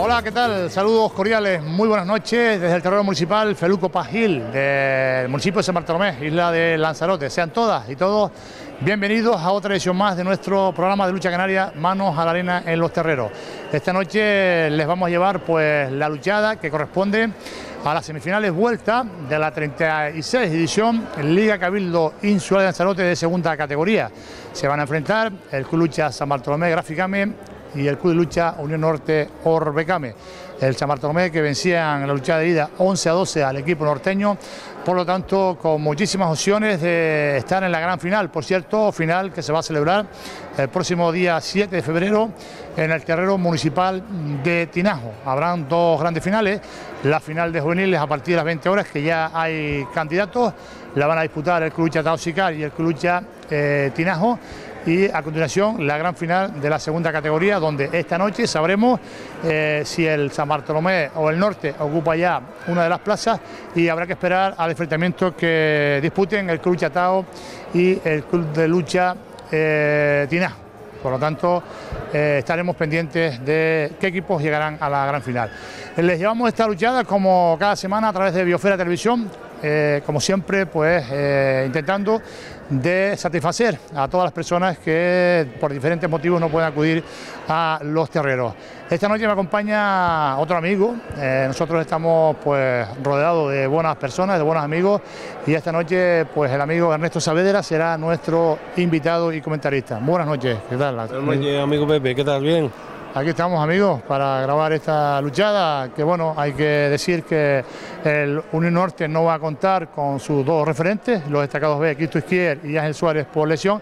Hola, ¿qué tal? Saludos cordiales, muy buenas noches desde el terreno municipal Feluco Paz Gil del municipio de San Bartolomé, isla de Lanzarote. Sean todas y todos bienvenidos a otra edición más de nuestro programa de lucha canaria Manos a la Arena en los Terreros. Esta noche les vamos a llevar pues la luchada que corresponde a las semifinales vuelta de la 36 edición Liga Cabildo Insular de Lanzarote de segunda categoría. Se van a enfrentar el Club Lucha San Bartolomé Gráficame y el Club de Lucha Unión Norte Orbecame. El San Bartolomé que vencían en la lucha de ida 11-12 al equipo norteño, por lo tanto con muchísimas opciones de estar en la gran final. Por cierto, final que se va a celebrar el próximo día 7 de febrero en el terreno municipal de Tinajo. Habrán dos grandes finales, la final de juveniles a partir de las 20 horas, que ya hay candidatos, la van a disputar el Club Lucha Taosicar y el Club Lucha Tinajo. Y a continuación la gran final de la segunda categoría, donde esta noche sabremos si el San Bartolomé o el Norte ocupa ya una de las plazas, y habrá que esperar al enfrentamiento que disputen el Club Lucha Tao y el Club de Lucha Tinajo. Por lo tanto, estaremos pendientes de qué equipos llegarán a la gran final. Les llevamos esta luchada como cada semana a través de Biosfera Televisión, como siempre, pues intentando de satisfacer a todas las personas que por diferentes motivos no pueden acudir a los terreros. Esta noche me acompaña otro amigo. Nosotros estamos pues rodeados de buenas personas, de buenos amigos, y esta noche pues el amigo Ernesto Saavedra será nuestro invitado y comentarista. Buenas noches, ¿qué tal? Buenas noches, amigo Pepe, ¿qué tal? Bien. Aquí estamos, amigos, para grabar esta luchada, que bueno, hay que decir que el Unión Norte no va a contar con sus dos referentes, los destacados B, Cristo Izquier y Ángel Suárez por lesión,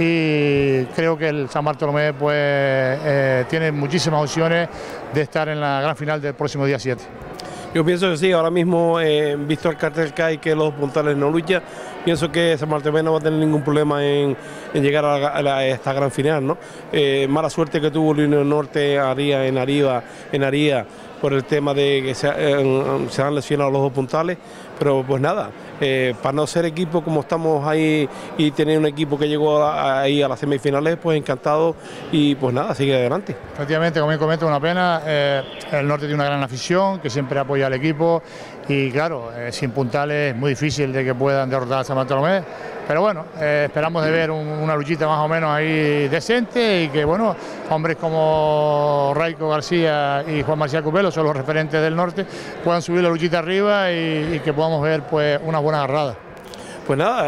y creo que el San Bartolomé pues tiene muchísimas opciones de estar en la gran final del próximo día 7. Yo pienso que sí, ahora mismo, visto el cartel que hay, que los puntales no luchan, pienso que San Bartolomé no va a tener ningún problema en llegar a esta gran final, ¿no? Mala suerte que tuvo el Unión Norte en Aría, por el tema de que se han lesionado los dos puntales, pero pues nada, para no ser equipo como estamos ahí y tener un equipo que llegó ahí a las semifinales, pues encantado, y pues nada, sigue adelante. Efectivamente, como bien comento, una pena, el Norte tiene una gran afición que siempre apoya al equipo, y claro, sin puntales es muy difícil de que puedan derrotar a San Bartolomé, pero bueno, esperamos de ver una luchita más o menos ahí decente, y que bueno, hombres como Raico García y Juan Marcial Cupelo son los referentes del Norte, puedan subir la luchita arriba y que podamos ver pues una buena agarrada. Pues nada,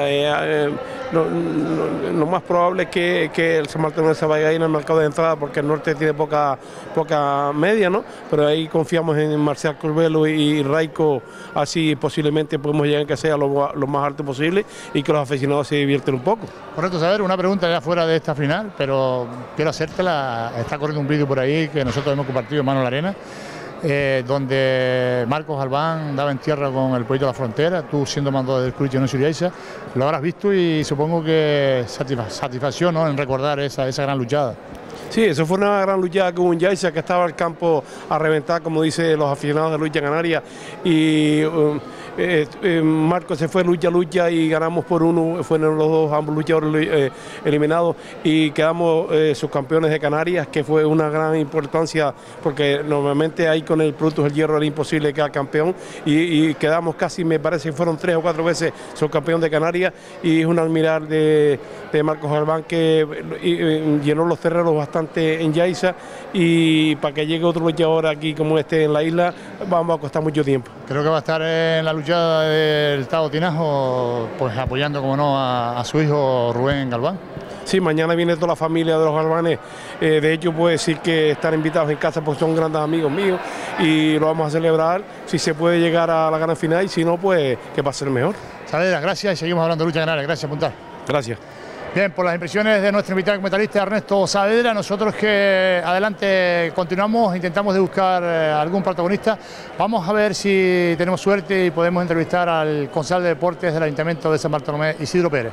lo más probable es que el San Bartolomé se vaya a ir en el mercado de entrada, porque el Norte tiene poca media, ¿no? Pero ahí confiamos en Marcial Curbelo y Raico, así posiblemente podemos llegar a que sea lo más alto posible y que los aficionados se divierten un poco. Correcto, saber, una pregunta ya fuera de esta final, pero quiero hacértela. Está corriendo un vídeo por ahí que nosotros hemos compartido en Mano a la Arena, donde Marcos Albán daba en tierra con el Pollito de la Frontera, tú siendo mandado del Club Unión Suriaiza, lo habrás visto y supongo que satisfacción, ¿no?, en recordar esa gran luchada. Sí, eso fue una gran luchada que hubo en Yaiza, que estaba el campo a reventar, como dicen los aficionados de Lucha Canaria, y Marco se fue lucha y ganamos por uno, fueron los dos, ambos luchadores eliminados, y quedamos subcampeones de Canarias, que fue una gran importancia, porque normalmente ahí con el Productos del Hierro era imposible quedar campeón, y quedamos casi, me parece que fueron 3 o 4 veces subcampeón de Canarias, y es un admirar de Marcos Albán, que llenó los terrenos bastante en Yaiza, y para que llegue otro luchador aquí como este en la isla, vamos a costar mucho tiempo. Creo que va a estar en la luchada del Tao Tinajo, pues apoyando, como no, a su hijo Rubén Galván. Sí, mañana viene toda la familia de los Galvanes. De hecho, puedo decir que están invitados en casa porque son grandes amigos míos, y lo vamos a celebrar si se puede llegar a la gran final, y si no, pues que va a ser mejor. Saavedra, gracias, y seguimos hablando de lucha canaria. Gracias, Puntal. Gracias. Bien, por las impresiones de nuestro invitado comentarista Ernesto Saavedra, nosotros que adelante continuamos, intentamos de buscar algún protagonista. Vamos a ver si tenemos suerte y podemos entrevistar al concejal de deportes del Ayuntamiento de San Bartolomé, Isidro Pérez.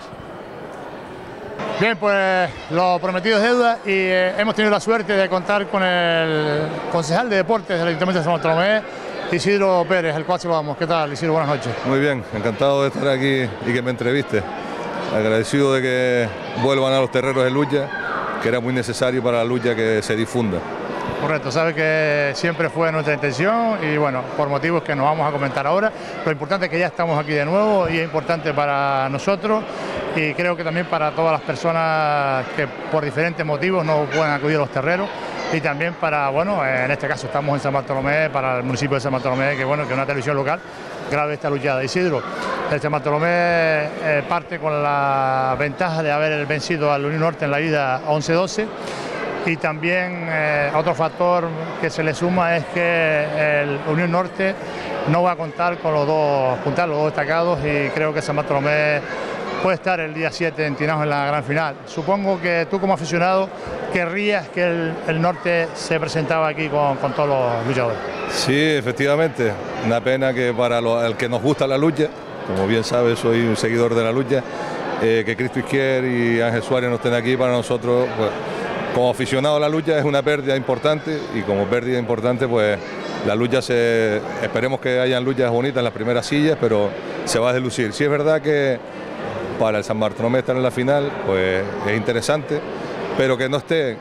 Bien, pues lo prometido es deuda, y hemos tenido la suerte de contar con el concejal de deportes del Ayuntamiento de San Bartolomé, Isidro Pérez, al cual saludamos. ¿Qué tal, Isidro? Buenas noches. Muy bien, encantado de estar aquí y que me entreviste. Agradecido de que vuelvan a los terreros de lucha, que era muy necesario para la lucha que se difunda. Correcto, sabe que siempre fue nuestra intención y bueno, por motivos que nos vamos a comentar ahora, lo importante es que ya estamos aquí de nuevo y es importante para nosotros y creo que también para todas las personas que por diferentes motivos no pueden acudir a los terreros y también para, bueno, en este caso estamos en San Bartolomé, para el municipio de San Bartolomé, que bueno, que una televisión local grave esta luchada. Isidro, el San Bartolomé parte con la ventaja de haber vencido al Unión Norte en la ida 11-12. Y también otro factor que se le suma es que el Unión Norte no va a contar con los dos destacados y creo que San Bartolomé puede estar el día 7 en Tinajo en la gran final. Supongo que tú como aficionado querrías que el Norte se presentaba aquí con todos los luchadores. Sí, efectivamente, una pena que para el que nos gusta la lucha, como bien sabes soy un seguidor de la lucha, que Cristo Izquier y Ángel Suárez no estén aquí para nosotros, pues, como aficionado a la lucha es una pérdida importante y como pérdida importante pues la lucha esperemos que hayan luchas bonitas en las primeras sillas, pero se va a deslucir. Sí es verdad que para el San Bartolomé estar en la final pues es interesante, pero que no esté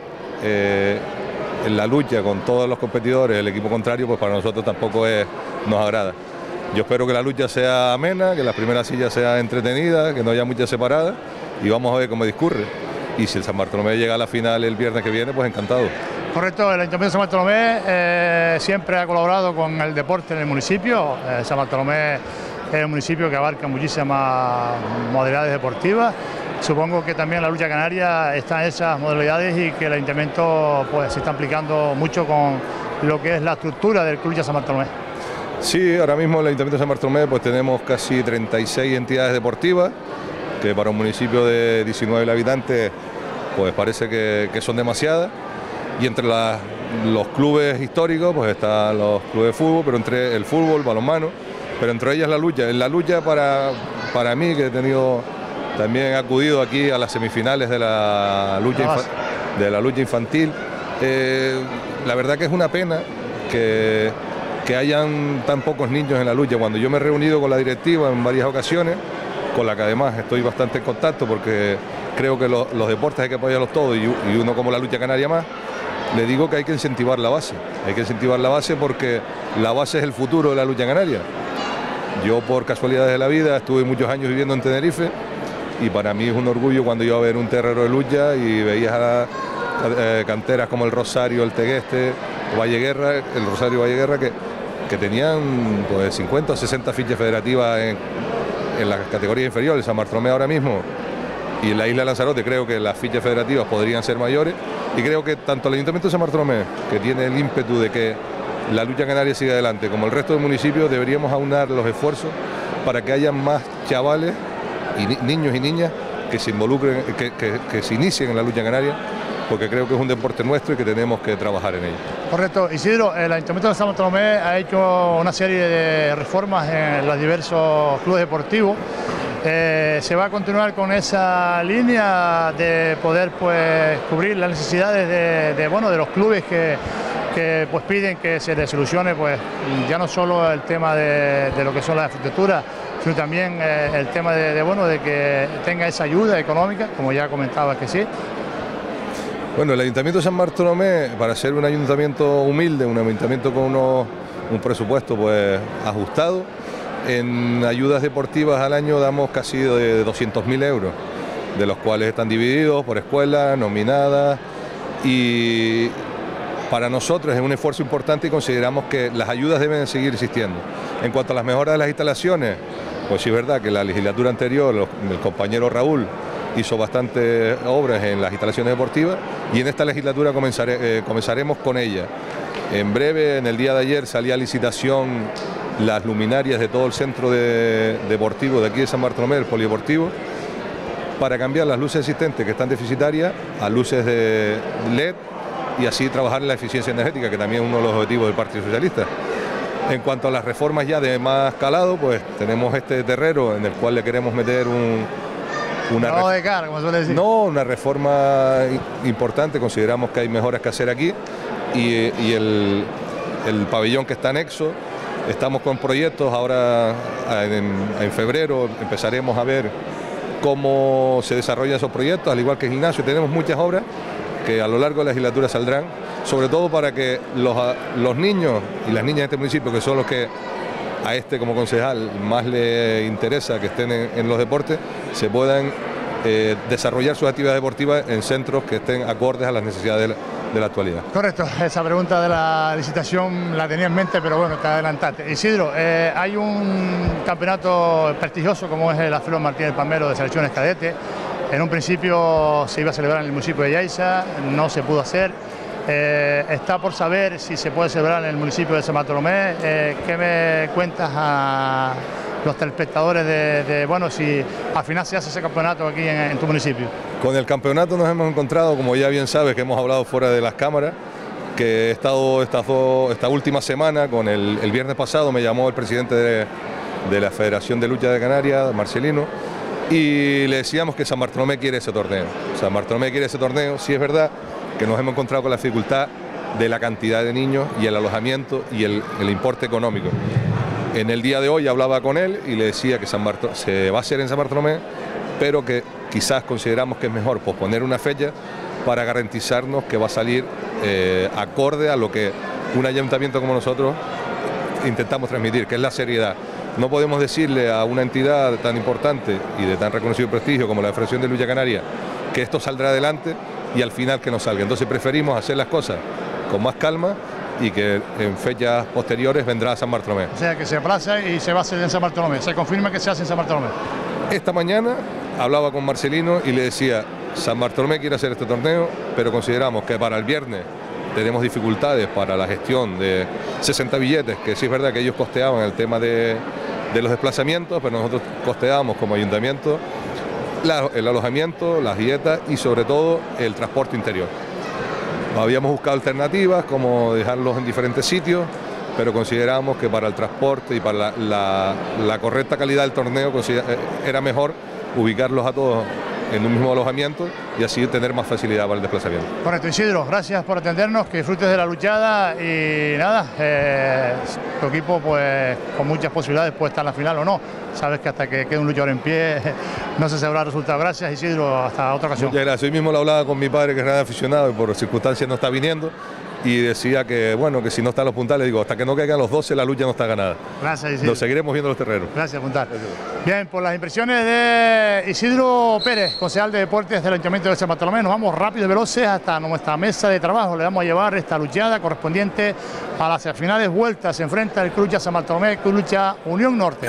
en la lucha con todos los competidores, el equipo contrario, pues para nosotros tampoco nos agrada. Yo espero que la lucha sea amena, que las primeras sillas sea entretenida, que no haya muchas separadas y vamos a ver cómo discurre. Y si el San Bartolomé llega a la final el viernes que viene, pues encantado. Correcto, el Ayuntamiento de San Bartolomé siempre ha colaborado con el deporte en el municipio. San Bartolomé es un municipio que abarca muchísimas modalidades deportivas. Supongo que también la lucha canaria está en esas modalidades y que el Ayuntamiento pues, se está implicando mucho con lo que es la estructura del Club Lucha San Bartolomé. Sí, ahora mismo en el Ayuntamiento de San Bartolomé pues tenemos casi 36 entidades deportivas, que para un municipio de 19.000 habitantes pues parece que son demasiadas, y entre los clubes históricos pues están los clubes de fútbol, pero entre el fútbol, balonmano, pero entre ellas la lucha. En la lucha para mí, que he tenido también acudido aquí a las semifinales de la lucha infantil, la verdad que es una pena que hayan tan pocos niños en la lucha. Cuando yo me he reunido con la directiva en varias ocasiones, con la que además estoy bastante en contacto porque creo que los deportes hay que apoyarlos todos y uno como la lucha canaria más, le digo que hay que incentivar la base. Hay que incentivar la base porque la base es el futuro de la lucha canaria. Yo por casualidades de la vida estuve muchos años viviendo en Tenerife y para mí es un orgullo cuando iba a ver un terreno de lucha y veías a canteras como el Rosario, el Tegueste, el Rosario Valleguerra que tenían pues 50 o 60 fichas federativas en las categorías inferiores. San Bartolomé ahora mismo y en la isla de Lanzarote creo que las fichas federativas podrían ser mayores y creo que tanto el Ayuntamiento de San Bartolomé, que tiene el ímpetu de que la lucha canaria siga adelante, como el resto del municipio, deberíamos aunar los esfuerzos para que haya más chavales y niños y niñas que se involucren, que se inicien en la lucha canaria, porque creo que es un deporte nuestro y que tenemos que trabajar en ello. Correcto. Isidro, el Ayuntamiento de San Bartolomé ha hecho una serie de reformas en los diversos clubes deportivos. ¿Se va a continuar con esa línea de poder pues, cubrir las necesidades de los clubes que pues, piden que se les solucione pues, ya no solo el tema de lo que son las infraestructuras, sino también el tema de que tenga esa ayuda económica, como ya comentabas que sí? Bueno, el Ayuntamiento de San Bartolomé, para ser un ayuntamiento humilde, un ayuntamiento con un presupuesto pues ajustado, en ayudas deportivas al año damos casi de 200.000 euros, de los cuales están divididos por escuelas, nominadas, y para nosotros es un esfuerzo importante y consideramos que las ayudas deben seguir existiendo. En cuanto a las mejoras de las instalaciones, pues sí es verdad que la legislatura anterior, el compañero Raúl, hizo bastantes obras en las instalaciones deportivas y en esta legislatura comenzaremos con ella. En breve, en el día de ayer, salía a licitación las luminarias de todo el centro deportivo de aquí de San Bartolomé, el polideportivo, para cambiar las luces existentes que están deficitarias a luces de LED y así trabajar en la eficiencia energética, que también es uno de los objetivos del Partido Socialista. En cuanto a las reformas ya de más calado, pues tenemos este terrero en el cual le queremos meter una reforma importante. Consideramos que hay mejoras que hacer aquí y el pabellón que está anexo. Estamos con proyectos, ahora en febrero empezaremos a ver cómo se desarrollan esos proyectos, al igual que el gimnasio. Tenemos muchas obras que a lo largo de la legislatura saldrán, sobre todo para que los niños y las niñas de este municipio, que son los que a este como concejal más le interesa que estén en los deportes, se puedan desarrollar sus actividades deportivas en centros que estén acordes a las necesidades de la actualidad. Correcto, esa pregunta de la licitación la tenía en mente, pero bueno, te adelantaste. Isidro, hay un campeonato prestigioso como es el Alfredo Martínez Palmero de selecciones cadetes. En un principio se iba a celebrar en el municipio de Yaiza, no se pudo hacer. Está por saber si se puede celebrar en el municipio de San Bartolomé. ¿Qué me cuentas a los telespectadores bueno, si al final se hace ese campeonato aquí en tu municipio? Con el campeonato nos hemos encontrado, como ya bien sabes, que hemos hablado fuera de las cámaras, que he estado esta última semana, el viernes pasado me llamó el presidente de la Federación de Lucha de Canarias, Marcelino, y le decíamos que San Bartolomé quiere ese torneo. San Bartolomé quiere ese torneo, sí es verdad que nos hemos encontrado con la dificultad de la cantidad de niños y el alojamiento y el importe económico. En el día de hoy hablaba con él y le decía que se va a hacer en San Bartolomé, pero que quizás consideramos que es mejor posponer una fecha para garantizarnos que va a salir acorde a lo que un ayuntamiento como nosotros intentamos transmitir, que es la seriedad. No podemos decirle a una entidad tan importante y de tan reconocido prestigio como la Federación de Lucha Canaria que esto saldrá adelante y al final que no salga. Entonces preferimos hacer las cosas con más calma y que en fechas posteriores vendrá a San Bartolomé. O sea, que se aplaza y se va a hacer en San Bartolomé. ¿Se confirma que se hace en San Bartolomé? Esta mañana hablaba con Marcelino y le decía, San Bartolomé quiere hacer este torneo, pero consideramos que para el viernes tenemos dificultades para la gestión de 60 billetes, que sí es verdad que ellos costeaban el tema de los desplazamientos, pero nosotros costeábamos como ayuntamiento el alojamiento, las dietas y sobre todo el transporte interior. Habíamos buscado alternativas como dejarlos en diferentes sitios, pero consideramos que para el transporte y para la correcta calidad del torneo era mejor ubicarlos a todos en un mismo alojamiento y así tener más facilidad para el desplazamiento. Correcto, Isidro, gracias por atendernos, que disfrutes de la luchada y nada, tu equipo pues con muchas posibilidades puede estar en la final o no. Sabes que hasta que quede un luchador en pie no se sabrá el resultado. Gracias, Isidro, hasta otra ocasión. Muchas gracias. Hoy mismo lo hablaba con mi padre, que es gran aficionado y por circunstancias no está viniendo, y decía que bueno, que si no están los puntales, digo, hasta que no caigan los 12 la lucha no está ganada. Gracias, Isidro. Lo seguiremos viendo los terrenos. Gracias, Puntal. Bien, por las impresiones de Isidro Pérez, concejal de deportes del Ayuntamiento de San Bartolomé, nos vamos rápido y veloces hasta nuestra mesa de trabajo. Le vamos a llevar esta luchada correspondiente a las finales vueltas. Se enfrenta el Club Lucha San Bartolomé, Club Lucha Unión Norte.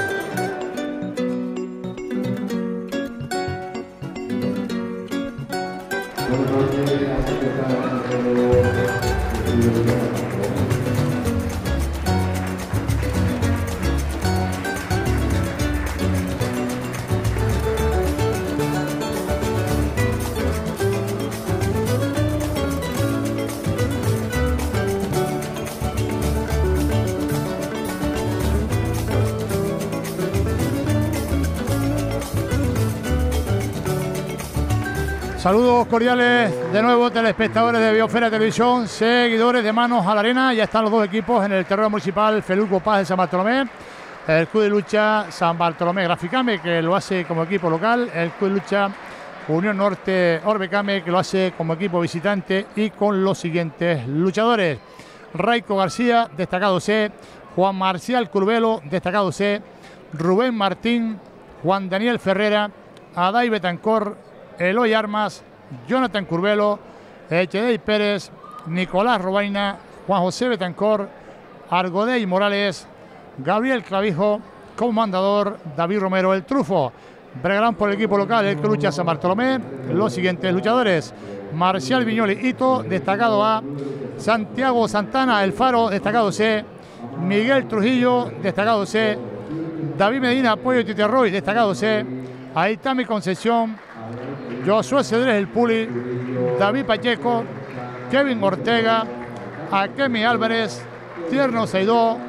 Saludos cordiales de nuevo, telespectadores de Biosfera Televisión, seguidores de Manos a la Arena. Ya están los dos equipos en el terreno municipal Feluco Paz de San Bartolomé. El Club de Lucha San Bartolomé Graficame, que lo hace como equipo local. El Club de Lucha Unión Norte Orbecame, que lo hace como equipo visitante. Y con los siguientes luchadores: Raico García, destacado C. Juan Marcial Curvelo, destacado C. Rubén Martín, Juan Daniel Ferrera, Adai Betancor, Eloy Armas, Jonathan Curvelo, Echedey Pérez, Nicolás Robaina, Juan José Betancor, Argodey Morales, Gabriel Clavijo, comandador David Romero el Trufo. Bregarán por el equipo local el que lucha San Bartolomé los siguientes luchadores: Marcial Viñoli Hito, destacado A. Santiago Santana El Faro, destacado C. Miguel Trujillo, destacado C. David Medina Apoyo Titerroy, destacado C. Aitami Concepción, Josué Cedrés El Puli, David Pacheco, Kevin Ortega, Akemi Álvarez, Tierno Seidó,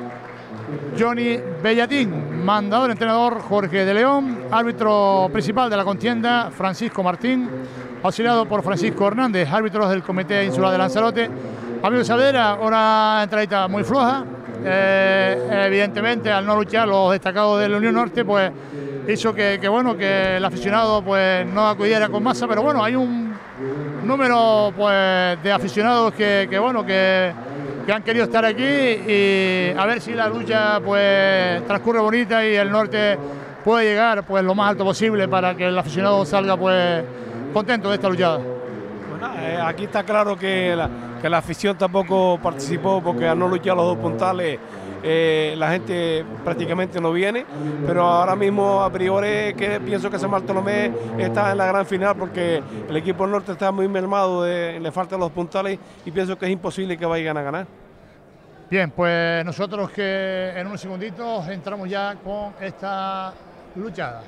Johnny Bellatín, mandador entrenador Jorge de León, árbitro principal de la contienda Francisco Martín, auxiliado por Francisco Hernández, árbitros del Comité Insular de Lanzarote. Amigos Saavedra, una entradita muy floja, evidentemente al no luchar los destacados de la Unión Norte, pues hizo que bueno, que el aficionado pues no acudiera con masa, pero bueno, hay un número pues de aficionados que han querido estar aquí, y a ver si la lucha pues transcurre bonita y el norte puede llegar pues lo más alto posible para que el aficionado salga pues contento de esta luchada. Bueno, aquí está claro que la afición tampoco participó, porque al no luchar los dos puntales la gente prácticamente no viene, pero ahora mismo a priori que pienso que San Bartolomé está en la gran final, porque el equipo del norte está muy mermado, le faltan los puntales y pienso que es imposible que vayan a ganar. Bien, pues nosotros que en unos segunditos entramos ya con esta luchada.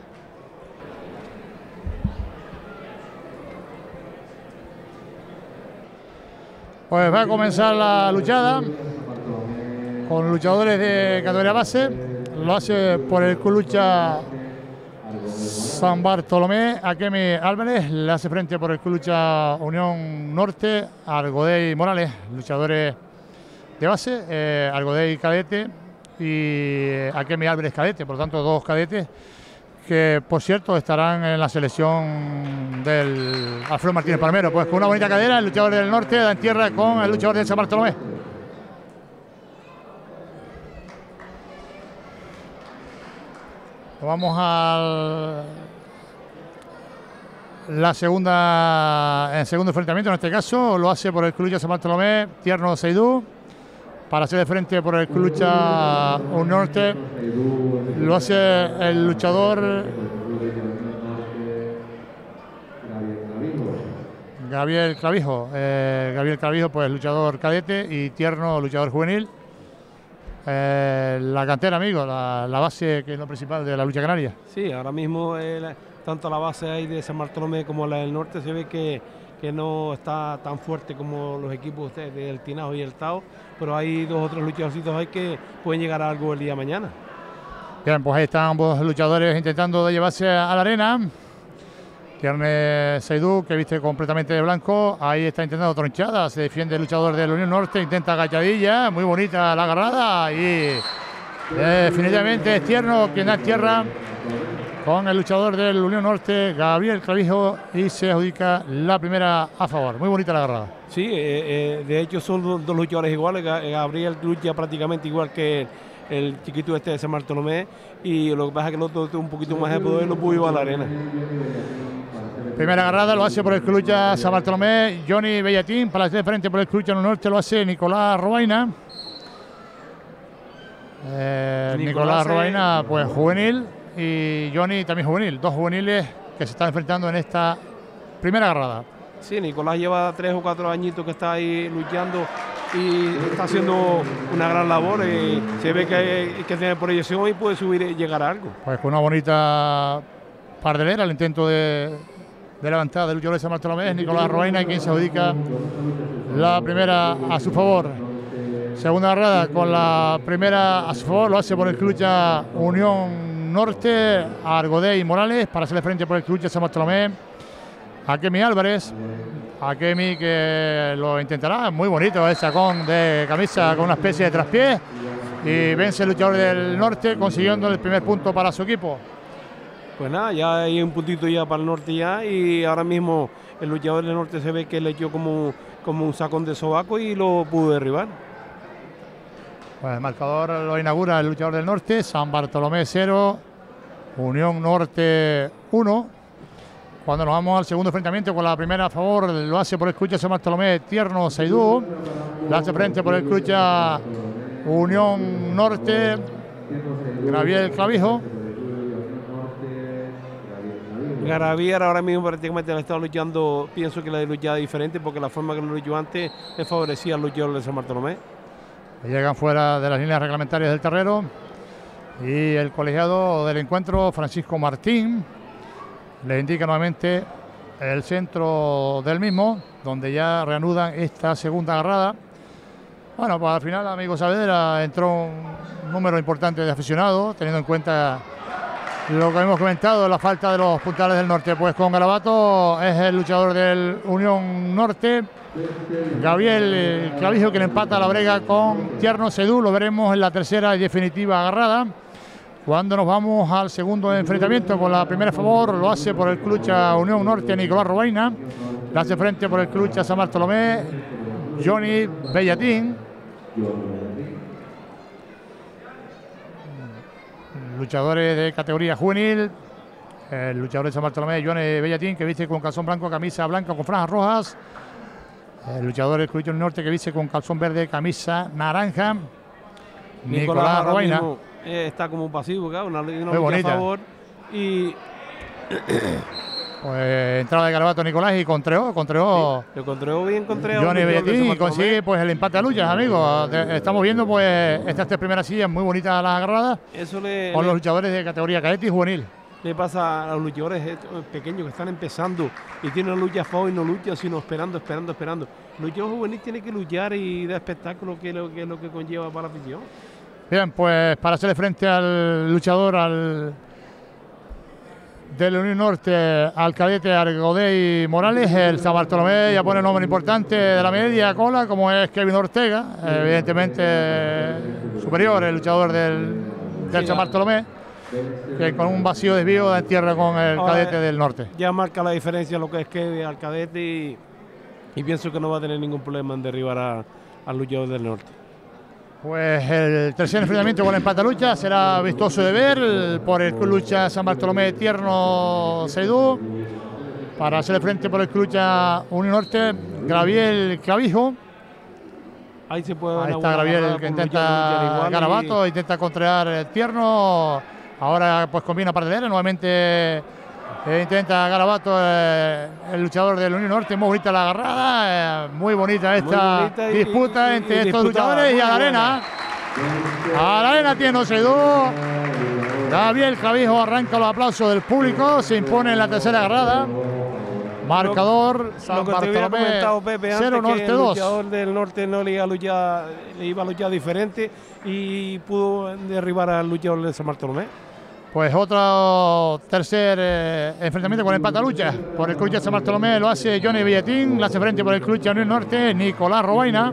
Pues va a comenzar la luchada con luchadores de categoría base. Lo hace por el Club Lucha San Bartolomé, Akemi Álvarez. Le hace frente por el Club Lucha Unión Norte, Argodey Morales, luchadores de base, Argodey cadete y Akemi Álvarez cadete, por lo tanto dos cadetes que por cierto estarán en la selección del Alfredo Martínez Palmero. Pues con una bonita cadera, el luchador del norte da en tierra con el luchador de San Bartolomé. Vamos a el segundo enfrentamiento. En este caso lo hace por el Club Lucha San Bartolomé, Tierno Seidú, para hacer de frente por el Club Lucha Un Norte. Lo hace el luchador Gabriel Clavijo. Gabriel Clavijo, pues luchador cadete, y Tierno, luchador juvenil. La cantera, amigo, la base que es lo principal de la lucha canaria. Sí, ahora mismo tanto la base ahí de San Bartolomé como la del norte se ve que no está tan fuerte como los equipos del Tinajo y el Tao, pero hay dos o tres luchadorcitos ahí que pueden llegar a algo el día de mañana. Bien, pues ahí están ambos luchadores intentando de llevarse a la arena. Tierne Seidú, que viste completamente de blanco, ahí está intentando tronchada, se defiende el luchador de la Unión Norte, intenta agachadilla, muy bonita la agarrada, y definitivamente es Tierno quien da tierra con el luchador de la Unión Norte, Gabriel Clavijo, y se adjudica la primera a favor. Muy bonita la agarrada. Sí, de hecho son dos luchadores iguales. Gabriel lucha prácticamente igual que el chiquito este de San Bartolomé, y lo que pasa es que el otro tiene un poquito más de poder, lo pudo llevar a la arena. Primera agarrada lo hace por el Club Lucha San Bartolomé, Johnny Bellatín. Para hacer frente por el Club Lucha Norte lo hace Nicolás Robaina. Nicolás Robaina, pues juvenil, y Johnny también juvenil. Dos juveniles que se están enfrentando en esta primera agarrada. Sí, Nicolás lleva 3 o 4 añitos que está ahí luchando y está haciendo una gran labor. Se ve que tiene proyección y puede subir y llegar a algo. Pues con una bonita pardelera, el intento de levantada del luchador de San Bartolomé es Nicolás Robaina, quien se adjudica la primera a su favor. Segunda agarrada con la primera a su favor lo hace por el Club Lucha Unión Norte, Argodey Morales, para hacerle frente por el Club Lucha San Bartolomé, Akemi Álvarez. Akemi que lo intentará, muy bonito el sacón de camisa con una especie de traspié, y vence el luchador del norte consiguiendo el primer punto para su equipo. Pues nada, ya hay un puntito ya para el norte ya, y ahora mismo el luchador del norte se ve que le echó como un sacón de sobaco y lo pudo derribar. Pues el marcador lo inaugura el luchador del norte, San Bartolomé 0, Unión Norte 1. Cuando nos vamos al segundo enfrentamiento con la primera a favor, lo hace por el Club San Bartolomé, Tierno Seidú. Le hace frente por el Club Unión Norte, Gabriel Clavijo. Gabriel ahora mismo prácticamente le está luchando, pienso que la luchada es diferente, porque la forma que lo luchó antes le favorecía al luchador de San Bartolomé. Llegan fuera de las líneas reglamentarias del terreno, y el colegiado del encuentro, Francisco Martín, le indica nuevamente el centro del mismo, donde ya reanudan esta segunda agarrada. Bueno, pues al final, amigo Saavedra, entró un número importante de aficionados, teniendo en cuenta lo que hemos comentado, la falta de los puntales del norte. Pues con Garabato es el luchador del Unión Norte, Gabriel Clavijo, quien empata la brega con Tierno Seidú. Lo veremos en la tercera y definitiva agarrada. Cuando nos vamos al segundo enfrentamiento con la primera a favor, lo hace por el Club Lucha Unión Norte, Nicolás Robaina. Le hace frente por el club San Bartolomé Johnny Bellatín. Luchadores de categoría juvenil. El luchador de San Bartolomé, Johnny Bellatín, que viste con calzón blanco, camisa blanca con franjas rojas. El luchador del Club Norte, que viste con calzón verde, camisa naranja. Nicolás Robaina. Está como un pasivo, claro, una muy bonita. A favor. Y pues entrada de Garabato Nicolás y contreó. Sí, lo contreó bien, Johnny Bellatín, y consigue pues el empate a luchas, amigos. Estamos viendo pues estas tres primeras sillas muy bonitas las agarradas. Eso con los luchadores de categoría cadete y juvenil. Le pasa a los luchadores pequeños que están empezando y tienen una lucha a favor y no luchan, sino esperando. El luchador juvenil tiene que luchar y dar espectáculo, que es lo que conlleva para la afición. Bien, pues para hacerle frente al luchador del Unión Norte, al cadete Argodey Morales, el San Bartolomé ya pone el nombre importante de la media cola, como es Kevin Ortega, evidentemente superior, el luchador del San Bartolomé, que con un vacío desvío da en tierra con el cadete del norte. Ya marca la diferencia lo que es Kevin al cadete y pienso que no va a tener ningún problema en derribar al luchador del norte. Pues el tercer enfrentamiento con el empate a lucha será vistoso de ver por el Club Lucha San Bartolomé Tierno Seidú. Para hacerle frente por el Club Lucha Unión Norte, Gabriel Clavijo. Ahí está Gabriel, que intenta Garabato, intenta contraer el Tierno. Ahora pues combina partelera, nuevamente intenta Garabato, el luchador del Unión Norte. Muy bonita la agarrada, muy bonita esta disputa entre estos luchadores. Y a la arena tiene Seidú. Gabriel Clavijo arranca los aplausos del público, se impone en la tercera agarrada. Marcador San Bartolomé 0 Norte 2. El luchador del norte no le iba a luchar diferente y pudo derribar al luchador de San Bartolomé. Pues otro tercer enfrentamiento con empate a lucha. Por el Club de San Bartolomé lo hace Johnny Bellatín, la hace frente por el Club de Unión Norte, Nicolás Robaina.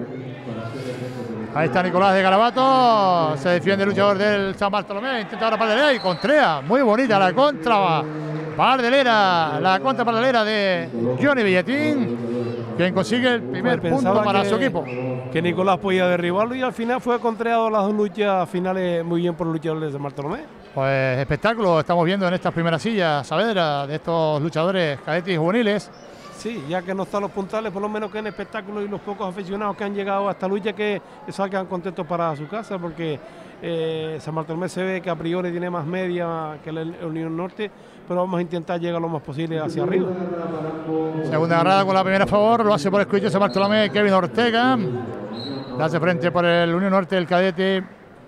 Ahí está Nicolás de Garabato, se defiende el luchador del San Bartolomé, intenta ahora pardelera y contrea. Muy bonita la contra pardelera, la contra pardelera de Johnny Bellatín, quien consigue el primer punto para su equipo. Que Nicolás podía derribarlo y al final fue contrariado las dos luchas finales muy bien por el luchador de San Bartolomé. Pues espectáculo estamos viendo en estas primeras sillas, Saavedra, de estos luchadores cadetes y juveniles. Sí, ya que no están los puntales, por lo menos que en espectáculo y los pocos aficionados que han llegado a esta lucha que salgan contentos para su casa, porque San Bartolomé se ve que a priori tiene más media que la Unión Norte, pero vamos a intentar llegar lo más posible hacia arriba. Segunda agarrada con la primera a favor, lo hace por el Club San Bartolomé Kevin Ortega, le hace frente por el Unión Norte del cadete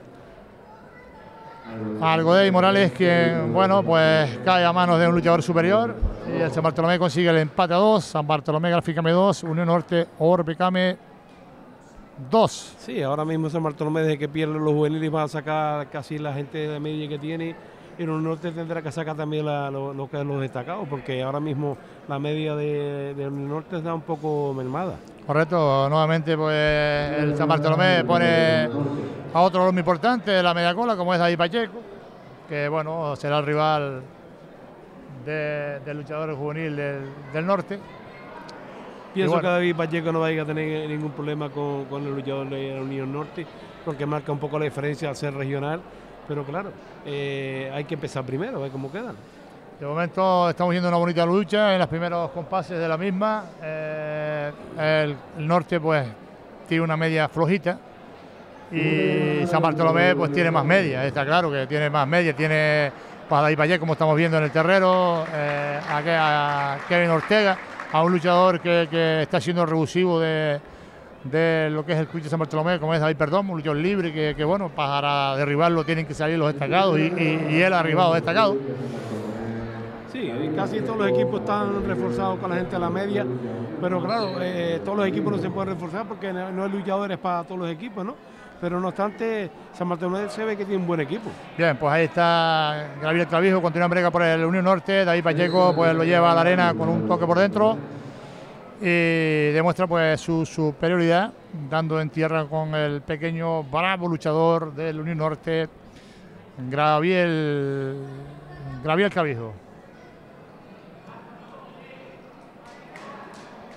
Argodey Morales, quien, bueno, pues cae a manos de un luchador superior y el San Bartolomé consigue el empate a 2. San Bartolomé Graficame 2, Unión Norte Orbicame 2. Sí, ahora mismo San Bartolomé, desde que pierde los juveniles, va a sacar casi la gente de media que tiene, y Unión Norte tendrá que sacar también lo que es los destacados, porque ahora mismo la media de Unión Norte está un poco mermada. Correcto, nuevamente pues el San Bartolomé pone a otro hombre importante de la media cola, como es David Pacheco, que bueno, será el rival del luchador juvenil del norte. Pienso que David Pacheco no va a tener ningún problema con el luchador de la Unión Norte, porque marca un poco la diferencia al ser regional, pero claro, hay que empezar primero, a ver cómo quedan. De momento estamos viendo una bonita lucha en los primeros compases de la misma. El norte pues tiene una media flojita y San Bartolomé pues tiene más media, está claro que tiene más media, tiene para David Pacheco, como estamos viendo en el terrero, a Kevin Ortega, a un luchador que está siendo revulsivo de lo que es el Club de San Bartolomé, como es David Perdón, un luchador libre que bueno, para derribarlo tienen que salir los destacados y él ha arribado destacado. Sí, casi todos los equipos están reforzados con la gente a la media, pero claro, todos los equipos no se pueden reforzar porque no hay luchadores para todos los equipos, ¿no? Pero no obstante, San Bartolomé se ve que tiene un buen equipo. Bien, pues ahí está Gabriel Clavijo, continúa en brega por el Unión Norte. David Pacheco pues lo lleva a la arena con un toque por dentro y demuestra pues su superioridad, dando en tierra con el pequeño bravo luchador del Unión Norte, Gabriel Clavijo.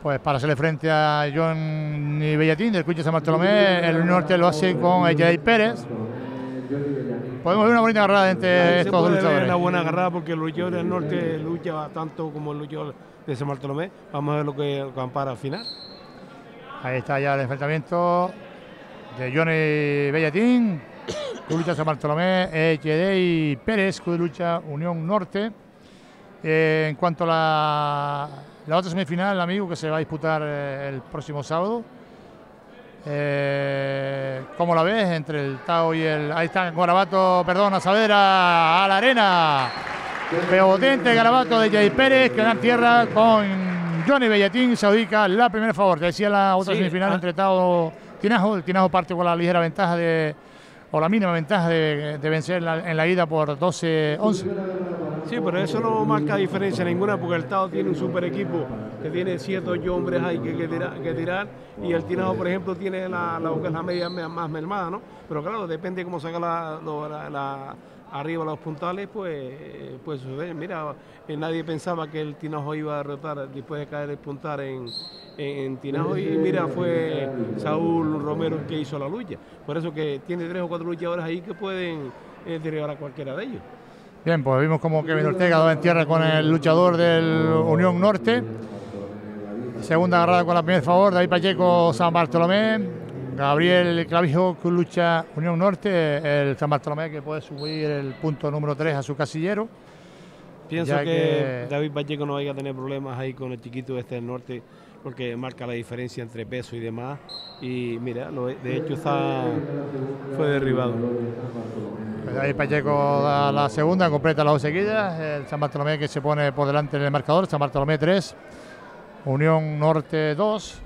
pues para hacerle frente a Johnny Bellatín del Club de San Bartolomé. El Unión Norte lo hace con Eddie Pérez. Podemos ver una bonita agarrada entre estos dos luchadores. Una buena agarrada porque el luchador del norte lucha tanto como el luchador de San Bartolomé. Vamos a ver lo que ampara al final. Ahí está ya el enfrentamiento de Johnny Bellatín, Club Lucha San Bartolomé, Eddie Pérez, Club de Lucha Unión Norte. En cuanto a la otra semifinal, amigo, que se va a disputar el próximo sábado, ¿cómo la ves entre el Tao y el... Ahí está Garabato, perdón, Saavedra a la arena. Potente Garabato de Eddie Pérez, que dan tierra con Johnny Bellatín. Se adjudica la primera favor. Te decía la otra semifinal entre Tao y Tinajo. El Tinajo parte con la ligera ventaja o la mínima ventaja de vencer en la ida por 12-11. Sí, pero eso no marca diferencia ninguna porque el Tao tiene un super equipo que tiene 7 o 8 hombres ahí que tirar y el Tinajo, por ejemplo, tiene la media más mermada, ¿no? Pero claro, depende de cómo saca arriba los puntales, pues sucede. Mira, nadie pensaba que el Tinajo iba a derrotar después de caer el puntal en Tinajo y mira, fue Saúl Romero el que hizo la lucha. Por eso que tiene 3 o 4 luchadores ahí que pueden derribar a cualquiera de ellos. Bien, pues vimos como Kevin Ortega daba en tierra con el luchador del Unión Norte. Segunda agarrada con la primera favor, David Pacheco, San Bartolomé. Gabriel Clavijo, que lucha Unión Norte, el San Bartolomé que puede subir el punto número 3 a su casillero. Pienso que David Pacheco no vaya a tener problemas ahí con el chiquito este del norte, porque marca la diferencia entre peso y demás. Y mira, de hecho fue derribado. David Pacheco da la segunda, completa las 2 seguidas. El San Bartolomé que se pone por delante en el marcador. San Bartolomé 3, Unión Norte 2.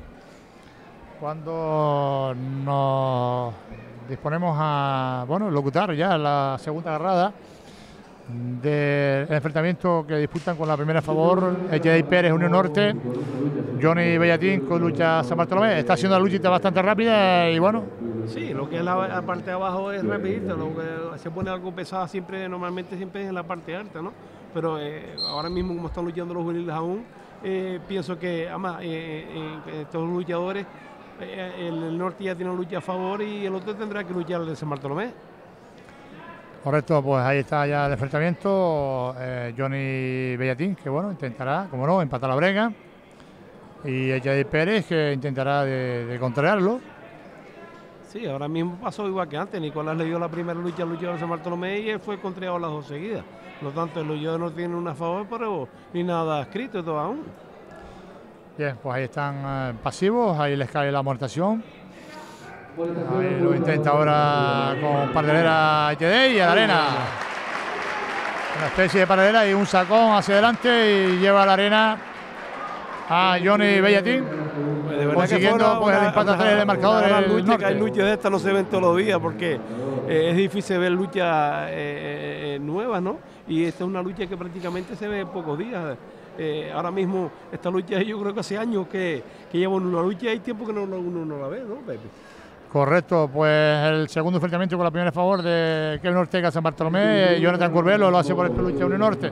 Cuando nos disponemos a locutar ya la segunda agarrada del enfrentamiento que disputan con la primera a favor Eddie Pérez, Unión Norte, Johnny Bellatín con lucha San Bartolomé. Está haciendo la luchita bastante rápida y bueno. Sí, lo que es la parte de abajo es rapidito, lo que se pone algo pesado normalmente siempre es en la parte alta, ¿no? Pero ahora mismo como están luchando los juveniles aún, pienso que además estos luchadores, el norte ya tiene una lucha a favor y el otro tendrá que luchar el de San Bartolomé. Correcto, pues ahí está ya el enfrentamiento. Johnny Bellatín, que bueno, intentará, como no, empatar la brega. Y Eddie Pérez, que intentará de contrarlo. Sí, ahora mismo pasó igual que antes. Nicolás le dio la primera lucha al luchador de San Bartolomé y él fue contrariado las 2 seguidas. Por lo tanto, el luchador no tiene una a favor, pero ni nada escrito todo aún. Bien, pues ahí están pasivos, ahí les cae la amortación. Ahí lo intenta ahora con pardelera Eddie y a la arena. Una especie de pardelera y un sacón hacia adelante y lleva a la arena a Johnny Bellatín, consiguiendo pues el empate a 3 del marcador. Hay luchas de estas no se ven todos los días porque es difícil ver luchas nuevas, ¿no? Y esta es una lucha que prácticamente se ve en pocos días. Ahora mismo esta lucha yo creo que hace años que llevan una lucha y hay tiempo que uno no la ve, ¿no, Pepe? Correcto, pues el segundo enfrentamiento con la primera a favor de Kevin Ortega San Bartolomé. Jonathan Curbelo lo hace por el lucha Unión Norte.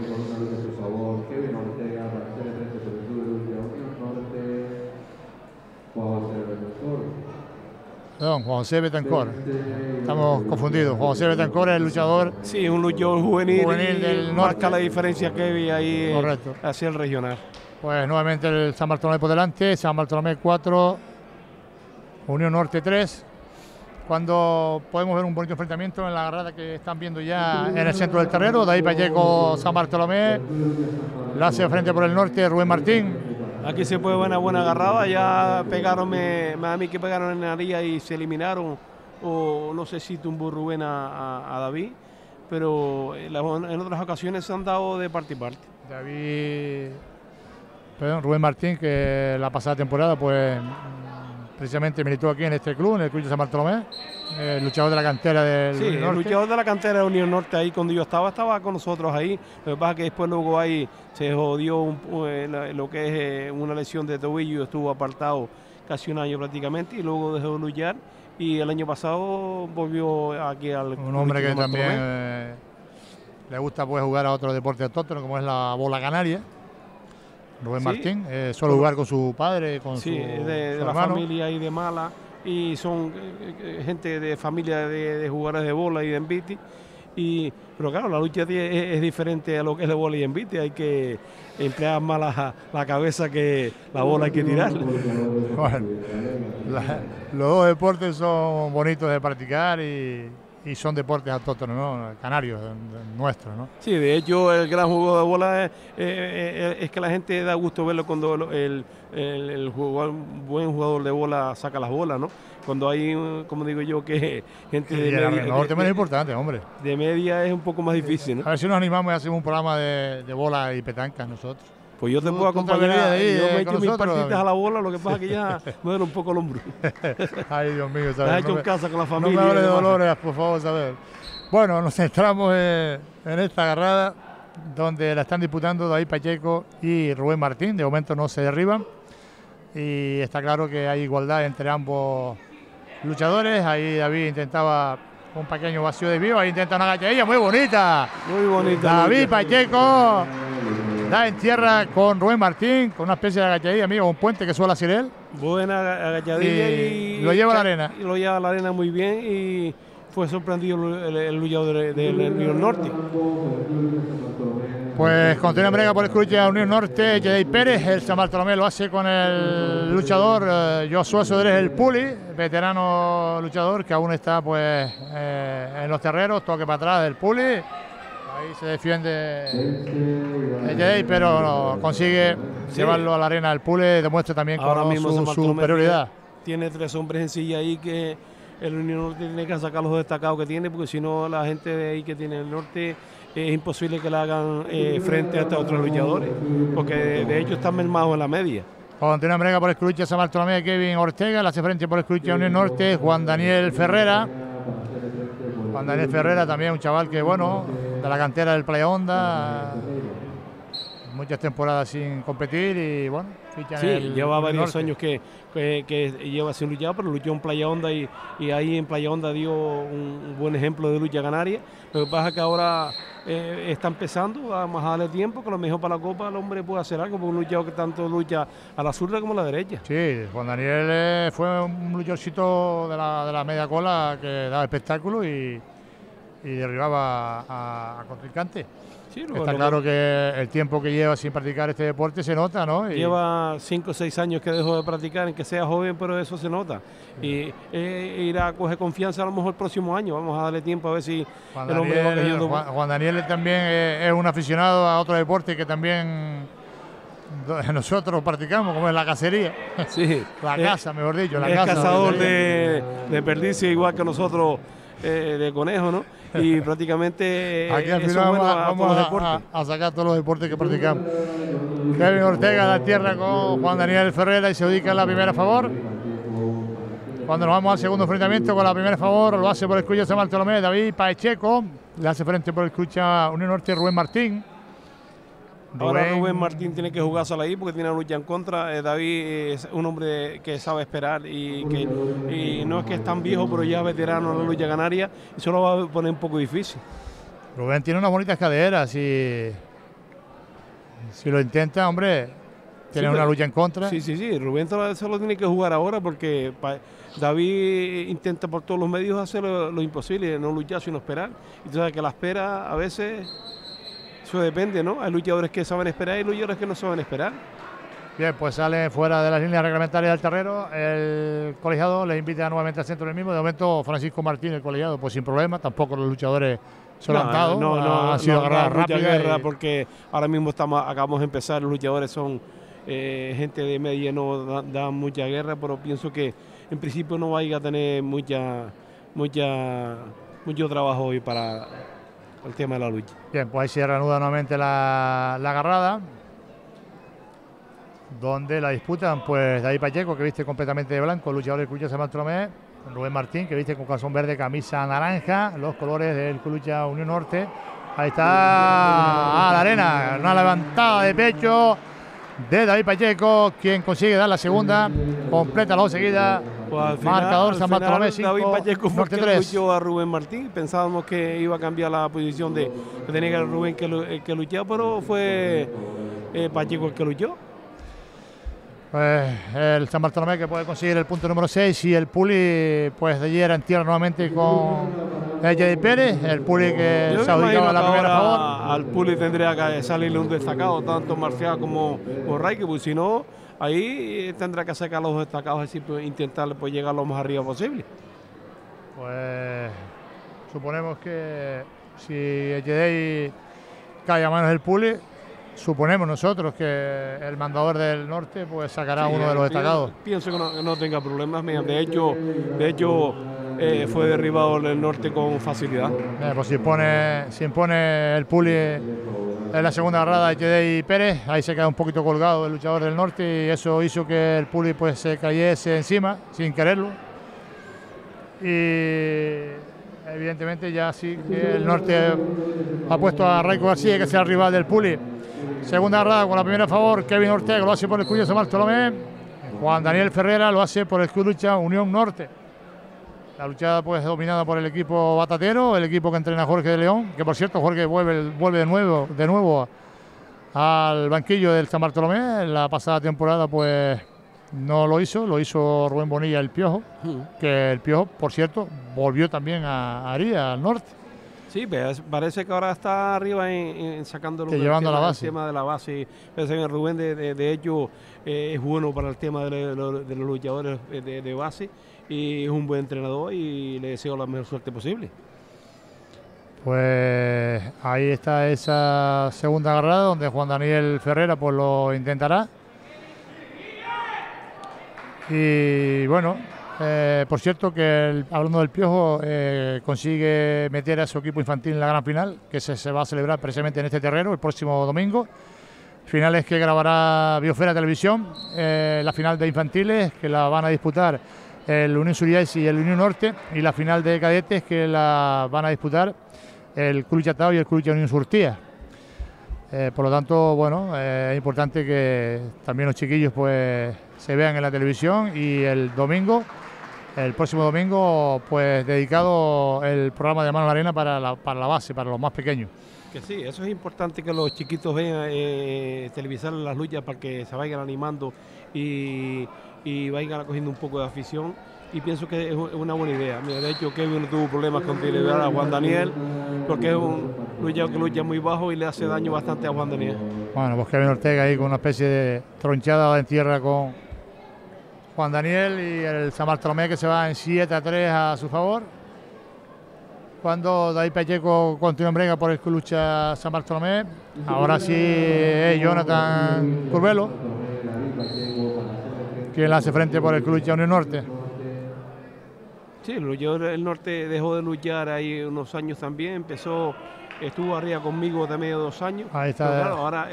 Perdón, Juan José Betancor. Estamos confundidos. Juan José Betancor es el luchador. Sí, un luchador juvenil del norte. Marca la diferencia que vi ahí. Correcto. Hacia el regional. Pues nuevamente el San Bartolomé por delante. San Bartolomé 4, Unión Norte 3. Cuando podemos ver un bonito enfrentamiento en la agarrada que están viendo ya en el centro del terreno. David Pacheco, San Bartolomé. La hace frente por el norte Rubén Martín. Aquí se puede ver una buena agarrada, ya pegaron, a mí que pegaron en la nariz y se eliminaron, o no sé si tumbó Rubén a David, pero en otras ocasiones se han dado de parte y parte. Rubén Martín, que la pasada temporada pues precisamente militó aquí en este club, en el Club de San Bartolomé, el luchador de la cantera del Unión Norte. El luchador de la cantera de Unión Norte, ahí cuando yo estaba con nosotros ahí. Lo que pasa es que después luego ahí se jodió lo que es una lesión de tobillo y estuvo apartado casi un año prácticamente y luego dejó de luchar y el año pasado volvió aquí al un hombre que también le gusta pues jugar a otro deporte autóctono como es la bola canaria. Rubén Sí. Martín, suele jugar con su padre, con Sí, su de la hermano. familia ahí de Mala, y son gente de familia de jugadores de bola y de envite. Pero claro, la lucha es diferente a lo que es de bola y envite. Hay que emplear más la cabeza que la bola hay que tirar. Bueno, los dos deportes son bonitos de practicar y son deportes autóctonos, ¿no? Canarios, nuestros, ¿no? Sí, de hecho el gran juego de bola es que la gente da gusto verlo cuando el buen jugador de bola saca las bolas, ¿no? Cuando hay, como digo yo, que gente Y el arrendador también es importante, hombre. de media es un poco más difícil, ¿no? A ver si nos animamos y hacemos un programa de bola y petancas nosotros. Pues yo te Tú puedo te acompañar, vendrías de ahí, yo me he con hecho mis nosotros, partiditas David. a la bola, lo que pasa es que ya me duele un poco el hombro. Ay, Dios mío, Te has ¿sabes? hecho en casa con la No familia. me hables y de demás. Dolores, por favor, saber. Bueno, nos centramos en esta agarrada donde la están disputando David Pacheco y Rubén Martín. De momento no se derriban y está claro que hay igualdad entre ambos luchadores. Ahí David intentaba un pequeño vacío de vivo, ahí intenta una agachadilla muy bonita. Muy bonita. David lucha. Pacheco da en tierra con Rubén Martín, con una especie de agachadilla, amigo, un puente que suele hacer él. Buena agachadilla Y lo lleva a la arena. Y lo lleva a la arena muy bien y fue sorprendido el luchador del Unión Norte. Pues continúa en brega por el cruce a Unión Norte, Jedi Pérez, el San Bartolomé lo hace con el luchador Josué Sodrés, el Puli, veterano luchador que aún está pues en los terreros, toque para atrás del Puli, ahí se defiende el Jedi, pero no, consigue llevarlo a la arena del Puli, demuestra también Ahora con mismo San su Bartolomé superioridad. Tiene 3 hombres en silla ahí que el Unión Norte tiene que sacar los destacados que tiene, porque si no la gente de ahí que tiene el norte es imposible que le hagan frente a estos otros luchadores, porque de hecho están mermados en la media. Continúa en brega por el cruce San Bartolomé, Kevin Ortega, le hace frente por el cruce a Unión Norte, Juan Daniel Ferrera. Juan Daniel Ferrera también un chaval que, bueno, de la cantera del Playa Honda, muchas temporadas sin competir y, bueno, ficha Sí, en el lleva varios norte. años que lleva sin luchar, pero luchó en Playa Honda y ahí en Playa Honda dio un buen ejemplo de lucha canaria. Lo que pasa es que ahora está empezando, vamos a darle tiempo, que a lo mejor para la Copa el hombre puede hacer algo, porque un luchador que tanto lucha a la zurda como a la derecha. Sí, Juan Daniel fue un luchadorcito de la media cola que daba espectáculo y derribaba a contrincante. Sí, Está claro que el tiempo que lleva sin practicar este deporte se nota, ¿no? Y lleva 5 o 6 años que dejó de practicar, en que sea joven, pero eso se nota. Y irá a coger confianza a lo mejor el próximo año. Vamos a darle tiempo a ver si Juan el hombre va Daniel, cogiendo. Juan Daniel también es un aficionado a otro deporte que también nosotros practicamos, como es la cacería. Sí, La caza, mejor dicho. La es caza, cazador de perdices igual que nosotros de conejo, ¿no? Y prácticamente Aquí al eso final es bueno vamos, a todos los deportes. a sacar todos los deportes que practicamos. Kevin Ortega da tierra con Juan Daniel Ferrera y se ubica en la primera a favor. Cuando nos vamos al segundo enfrentamiento con la primera a favor, lo hace por el cruce San Bartolomé, David Pacheco, le hace frente por el cruce a Unión Norte Rubén Martín. Ahora Rubén Martín tiene que jugársela ahí porque tiene una lucha en contra. David es un hombre que sabe esperar y no es que es tan viejo, pero ya veterano en la lucha canaria. Eso lo va a poner un poco difícil. Rubén tiene unas bonitas caderas y si lo intenta, hombre, tiene una lucha en contra. Sí. Rubén se lo tiene que jugar ahora porque David intenta por todos los medios hacer lo imposible, no luchar sino esperar. Y tú sabes que la espera a veces, eso depende, ¿no? Hay luchadores que saben esperar y luchadores que no saben esperar. Bien, pues sale fuera de las líneas reglamentarias del terreno. El colegiado le invita nuevamente al centro del mismo. De momento, Francisco Martín, el colegiado, pues sin problema. Tampoco los luchadores se lo han dado. Han sido agarradas rápidas. Guerra porque ahora mismo acabamos de empezar. Los luchadores son gente de media, no dan mucha guerra, pero pienso que en principio no vaya a tener mucho trabajo hoy para el tema de la lucha. Bien, pues ahí se reanuda nuevamente la agarrada, donde la disputan pues David Pacheco, que viste completamente de blanco, el luchador del Culucha San Bartolomé, Rubén Martín, que viste con calzón verde, camisa naranja, los colores del Culucha Unión Norte. Ahí está a la arena, una levantada de pecho de David Pacheco, quien consigue dar la segunda, completa la dos seguida. Pues al final, Marcador San Bartolomé 5, David Pacheco fue Norte que 3. luchó a Rubén Martín. Pensábamos que iba a cambiar la posición que tenía que Rubén que luchaba, pero fue Pacheco el que luchó. Pues el San Bartolomé que puede conseguir el punto número 6 y el Puli pues de ayer en tierra nuevamente con Yedi Pérez, el Puli que se ha ubicado a la primera favor. Al Puli tendría que salirle un destacado, tanto Marcial como Raike, porque si no, ahí tendrá que sacar los destacados, así pues, intentar pues, llegar lo más arriba posible. Pues suponemos que si Yedi cae a manos del Puli, suponemos nosotros que el mandador del norte pues sacará uno de los destacados. Pienso que no tenga problemas. De hecho fue derribado el norte con facilidad. Pues si impone el Puli en la segunda agarrada de Yedi Pérez, ahí se queda un poquito colgado el luchador del norte y eso hizo que el Puli pues se cayese encima sin quererlo. Y evidentemente ya sí que el norte ha puesto a Raiko García, que sea el rival del Puli. Segunda agarrada con la primera a favor, Kevin Ortega lo hace por el Club de San Bartolomé, Juan Daniel Ferrera lo hace por el Club Lucha Unión Norte. La luchada pues dominada por el equipo batatero, el equipo que entrena Jorge de León, que por cierto Jorge vuelve de nuevo al banquillo del San Bartolomé. La pasada temporada pues no lo hizo Rubén Bonilla el Piojo, que el Piojo por cierto volvió también a Aría, al norte. Sí, parece que ahora está arriba sacándolo llevando la base. El tema de la base. Parece que Rubén de hecho es bueno para el tema de los luchadores de base y es un buen entrenador y le deseo la mejor suerte posible. Pues ahí está esa segunda agarrada donde Juan Daniel Ferrera pues lo intentará. Y bueno, por cierto que hablando del Piojo, consigue meter a su equipo infantil en la gran final, que se va a celebrar precisamente en este terreno el próximo domingo. Finales que grabará Biosfera Televisión, la final de infantiles que la van a disputar el Unión Suriyais y el Unión Norte, y la final de cadetes que la van a disputar el Club Chatao y el Club Unión Surtía. Por lo tanto, bueno, es importante que también los chiquillos pues se vean en la televisión y el próximo domingo, pues dedicado el programa de Mano en la Arena para la base, para los más pequeños. Que sí, eso es importante que los chiquitos vean televisar las luchas para que se vayan animando y vayan cogiendo un poco de afición. Y pienso que es una buena idea. Mira, de hecho, Kevin no tuvo problemas con televisar a Juan Daniel, porque es un luchador que lucha muy bajo y le hace daño bastante a Juan Daniel. Bueno, pues Kevin Ortega ahí con una especie de tronchada en tierra con Juan Daniel y el San Bartolomé que se va en 7-3 a su favor. Cuando David Pacheco continúa en brega por el que lucha San Bartolomé. Ahora sí es Jonathan Curvelo quien le hace frente por el que lucha Unión Norte. Sí, el norte dejó de luchar ahí unos años también, estuvo arriba conmigo también 2 años. Ahí está. Pero claro, ahora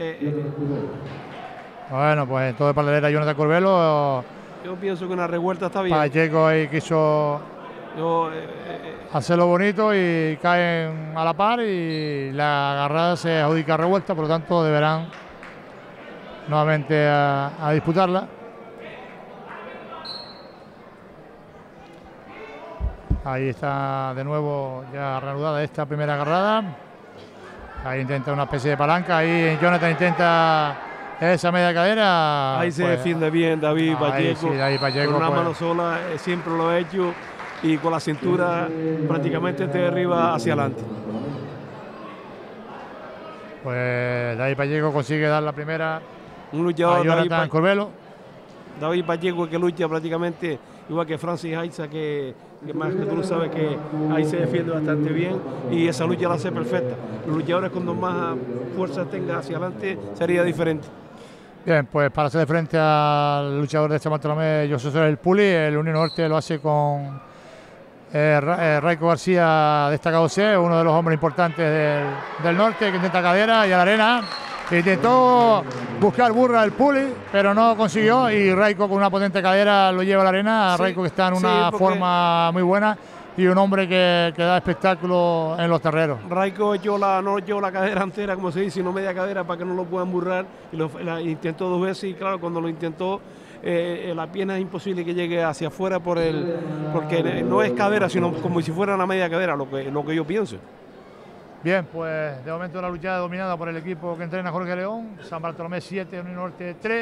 bueno, pues todo de paralelera Jonathan Curvelo. Yo pienso que una revuelta está bien. Pacheco ahí quiso hacerlo bonito y caen a la par y la agarrada se adjudica revuelta, por lo tanto deberán nuevamente a disputarla. Ahí está de nuevo ya reanudada esta primera agarrada. Ahí intenta una especie de palanca. Ahí Jonathan intenta esa media cadera. Ahí se defiende bien David Pacheco. Sí, David Pacheco con una mano sola, siempre lo ha hecho. Y con la cintura prácticamente de arriba hacia adelante. Pues David Pacheco consigue dar la primera un luchador a Jonathan Curvelo. David Pacheco que lucha prácticamente igual que Francis Aiza, que más que tú sabes que ahí se defiende bastante bien y esa lucha la hace perfecta. Los luchadores cuando más fuerza tenga hacia adelante sería diferente. Bien, pues para hacerle frente al luchador de San Bartolomé, José Soler el Puli, el Unión Norte lo hace con Raiko García, destacado C, uno de los hombres importantes del norte, que intenta cadera y a la arena. Intentó buscar burra el Puli, pero no consiguió y Raiko con una potente cadera lo lleva a la arena. Sí, Raiko que está en una forma muy buena y un hombre que da espectáculo en los terreros. Raiko no echó la cadera entera, como se dice, sino media cadera para que no lo puedan burrar. Y la intentó 2 veces y claro, cuando lo intentó, la pierna es imposible que llegue hacia afuera porque no es cadera, sino como si fuera una media cadera, lo que yo pienso. Bien, pues de momento la luchada dominada por el equipo que entrena Jorge León. San Bartolomé 7, Unión Norte 3.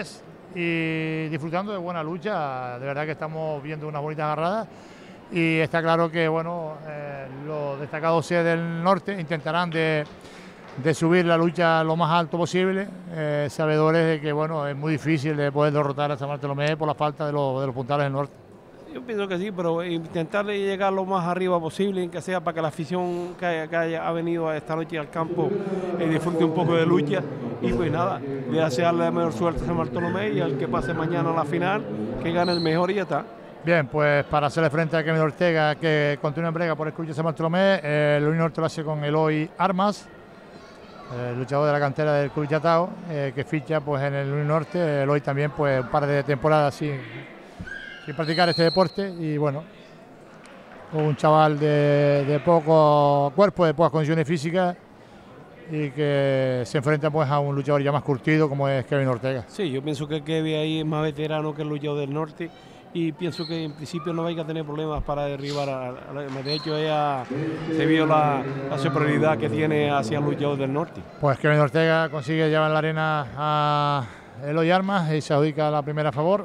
y disfrutando de buena lucha. De verdad que estamos viendo unas bonitas agarradas y está claro que bueno, los destacados C del norte intentarán de subir la lucha lo más alto posible, sabedores de que bueno, es muy difícil de poder derrotar a San Bartolomé por la falta de los puntales del norte. Yo pienso que sí, pero intentar llegar lo más arriba posible, que sea para que la afición que ha venido esta noche al campo disfrute un poco de lucha. Y pues nada, le desearle la mejor suerte a San Bartolomé y al que pase mañana a la final, que gane el mejor y ya está. Bien, pues para hacerle frente a Kevin Ortega, que continúa en brega por el club de San Bartolomé, el Unión Norte lo hace con Eloy Armas, el luchador de la cantera del club Yatao, que ficha pues en el Unión Norte. Eloy también pues un par de temporadas sin practicar este deporte y bueno, un chaval de poco cuerpo, de pocas condiciones físicas y que se enfrenta pues a un luchador ya más curtido como es Kevin Ortega. Sí, yo pienso que Kevin ahí es más veterano que el luchador del norte y pienso que en principio no vaya a tener problemas para derribar de hecho ella se vio la superioridad que tiene hacia el luchador del norte. Pues Kevin Ortega consigue llevar en la arena a Eloy Armas y se adjudica la primera a favor.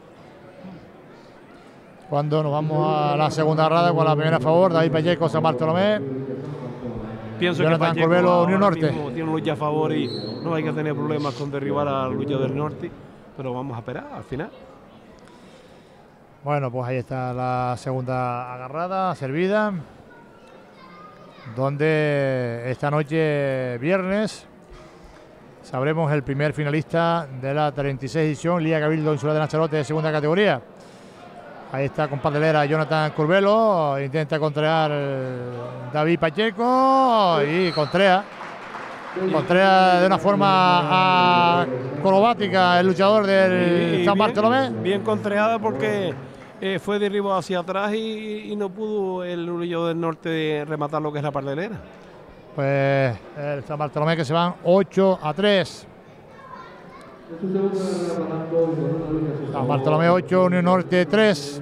Cuando nos vamos a la segunda agarrada con la primera a favor, David Pacheco, San Bartolomé. Pienso Jonathan que Pacheco Corbelo, Unión Norte. Tiene lucha a favor y no hay que tener problemas con derribar al luchador del norte, pero vamos a esperar al final. Bueno, pues ahí está la segunda agarrada, servida, donde esta noche, viernes, sabremos el primer finalista de la 36 edición Liga Cabildo Insular de Lanzarote de segunda categoría. Ahí está con pandelera Jonathan Corbelo, intenta contraer David Pacheco y contrea de una forma acrobática el luchador del San Bartolomé. Bien contreada porque fue derribado hacia atrás y no pudo el luchador del norte rematar lo que es la pandelera. Pues el San Bartolomé que se van 8-3. San Bartolomé 8, Unión Norte 3.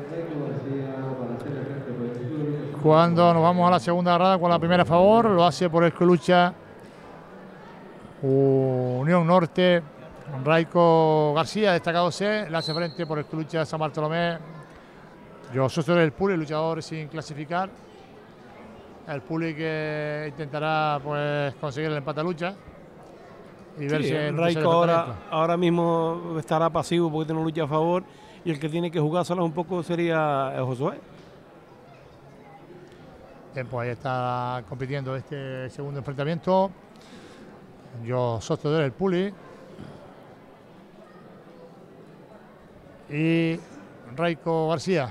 Cuando nos vamos a la segunda agarrada con la primera a favor, lo hace por el que lucha Unión Norte, Raico García, destacado C, le hace frente por el que lucha San Bartolomé. Yo soy el Puli, luchador sin clasificar. El Puli que intentará pues conseguir el empate a lucha. Y ver si Raico ahora mismo estará pasivo porque tiene una lucha a favor y el que tiene que jugársela un poco sería Josué. Bien, pues ahí está compitiendo este segundo enfrentamiento. Yo sostengo el Puli y Raico García.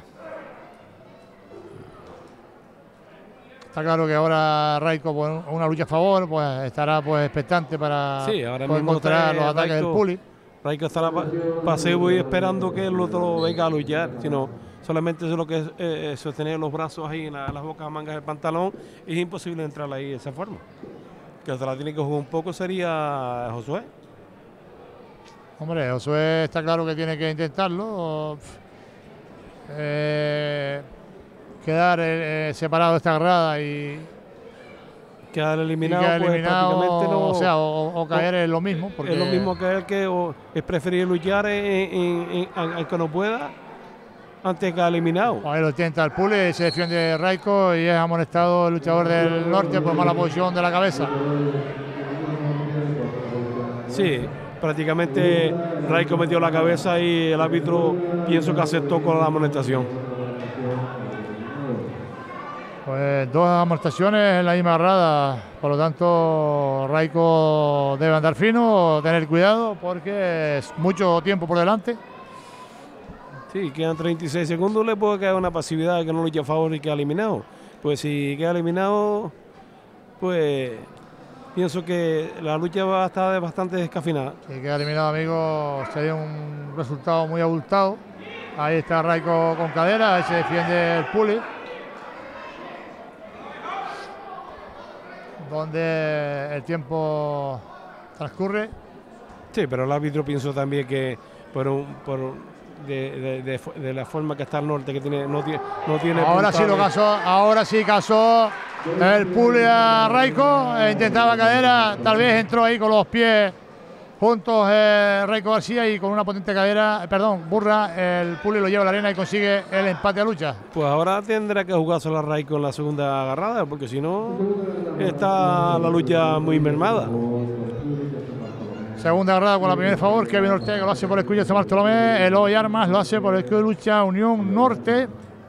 Está claro que ahora Raico, pues, una lucha a favor, pues estará pues expectante para poder contraer los ataques del Puli. Raico estará pasivo y esperando que el otro venga a luchar, sino solamente es lo que es sostener los brazos ahí en las bocas mangas del pantalón. Es imposible entrar ahí de esa forma. Que se la tiene que jugar un poco sería Josué. Hombre, Josué está claro que tiene que intentarlo. Quedar separado de esta agarrada y quedar eliminado, pues, prácticamente no, o sea, o caer en lo mismo. Porque es lo mismo que él, que es preferir luchar al que no pueda antes que eliminado. Ahí lo intenta el Puli, se defiende Raico y es amonestado el luchador del norte por mala posición de la cabeza. Sí, prácticamente Raico metió la cabeza y el árbitro pienso que aceptó con la amonestación. Pues dos amonestaciones en la misma agarrada, por lo tanto Raico debe andar fino, tener cuidado porque es mucho tiempo por delante. Sí, quedan 36 segundos, le puede quedar una pasividad que no lucha a favor y queda eliminado. Pues si queda eliminado, pues pienso que la lucha va a estar bastante descafinada. Si queda eliminado, amigo, sería un resultado muy abultado. Ahí está Raico con cadera, ahí se defiende el Puli. Donde el tiempo transcurre. Sí, pero el árbitro pienso también que de la forma que está el norte, que no tiene ahora sí lo casó, ahora sí casó el Puli a Raico, intentaba cadera, tal vez entró ahí con los pies puntos Raico García y con una potente cadera, burra, el Puli lo lleva a la arena y consigue el empate a lucha. Pues ahora tendrá que jugarse la Raico en la segunda agarrada, porque si no está la lucha muy mermada. Segunda agarrada con la primera favor, Kevin Ortega lo hace por el Escudo de San Bartolomé, Eloy Armas lo hace por el Escudo de Lucha Unión Norte.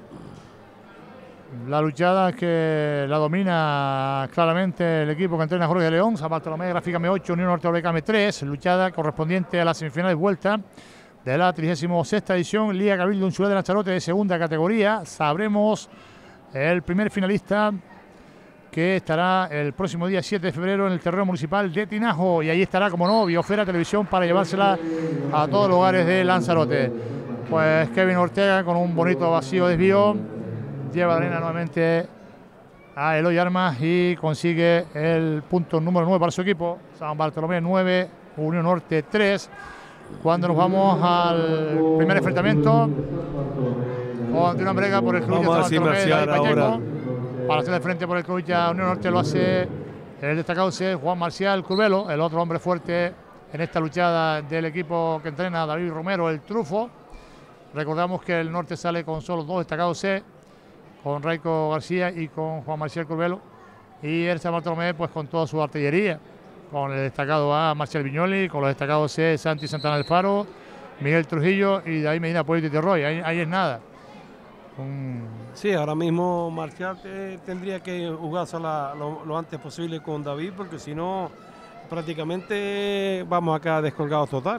La luchada que la domina claramente el equipo que entrena Jorge de León, San Bartolomé Gráficame 8, Unión Norte Oblecame 3, luchada correspondiente a la semifinal de vuelta de la 36ª edición Liga Cabildo Insular de Lanzarote de segunda categoría. Sabremos el primer finalista, que estará el próximo día 7 de febrero en el terreno municipal de Tinajo, y ahí estará, como no, Biosfera Televisión para llevársela a todos los hogares de Lanzarote. Pues Kevin Ortega con un bonito vacío desvío lleva la arena nuevamente a Eloy Armas y consigue el punto número 9 para su equipo. San Bartolomé 9, Unión Norte 3. Cuando nos vamos al primer enfrentamiento, con una brega por el club de San Bartolomé, David Pacheco. Para hacer de frente por el club de Unión Norte lo hace el destacado Juan Marcial Curvelo, el otro hombre fuerte en esta luchada del equipo que entrena David Romero, el Trufo. Recordamos que el norte sale con solo 2 destacados C, con Raico García y con Juan Marcial Curvelo, y el San Bartolomé pues con toda su artillería, con el destacado A Marcial Viñoli, con los destacados C Santi Santana del Faro, Miguel Trujillo y David Medina Puerto y Terroy. Ahí es nada. Sí, ahora mismo Marcial tendría que jugarse lo antes posible con David, porque si no prácticamente vamos a quedar descolgados total.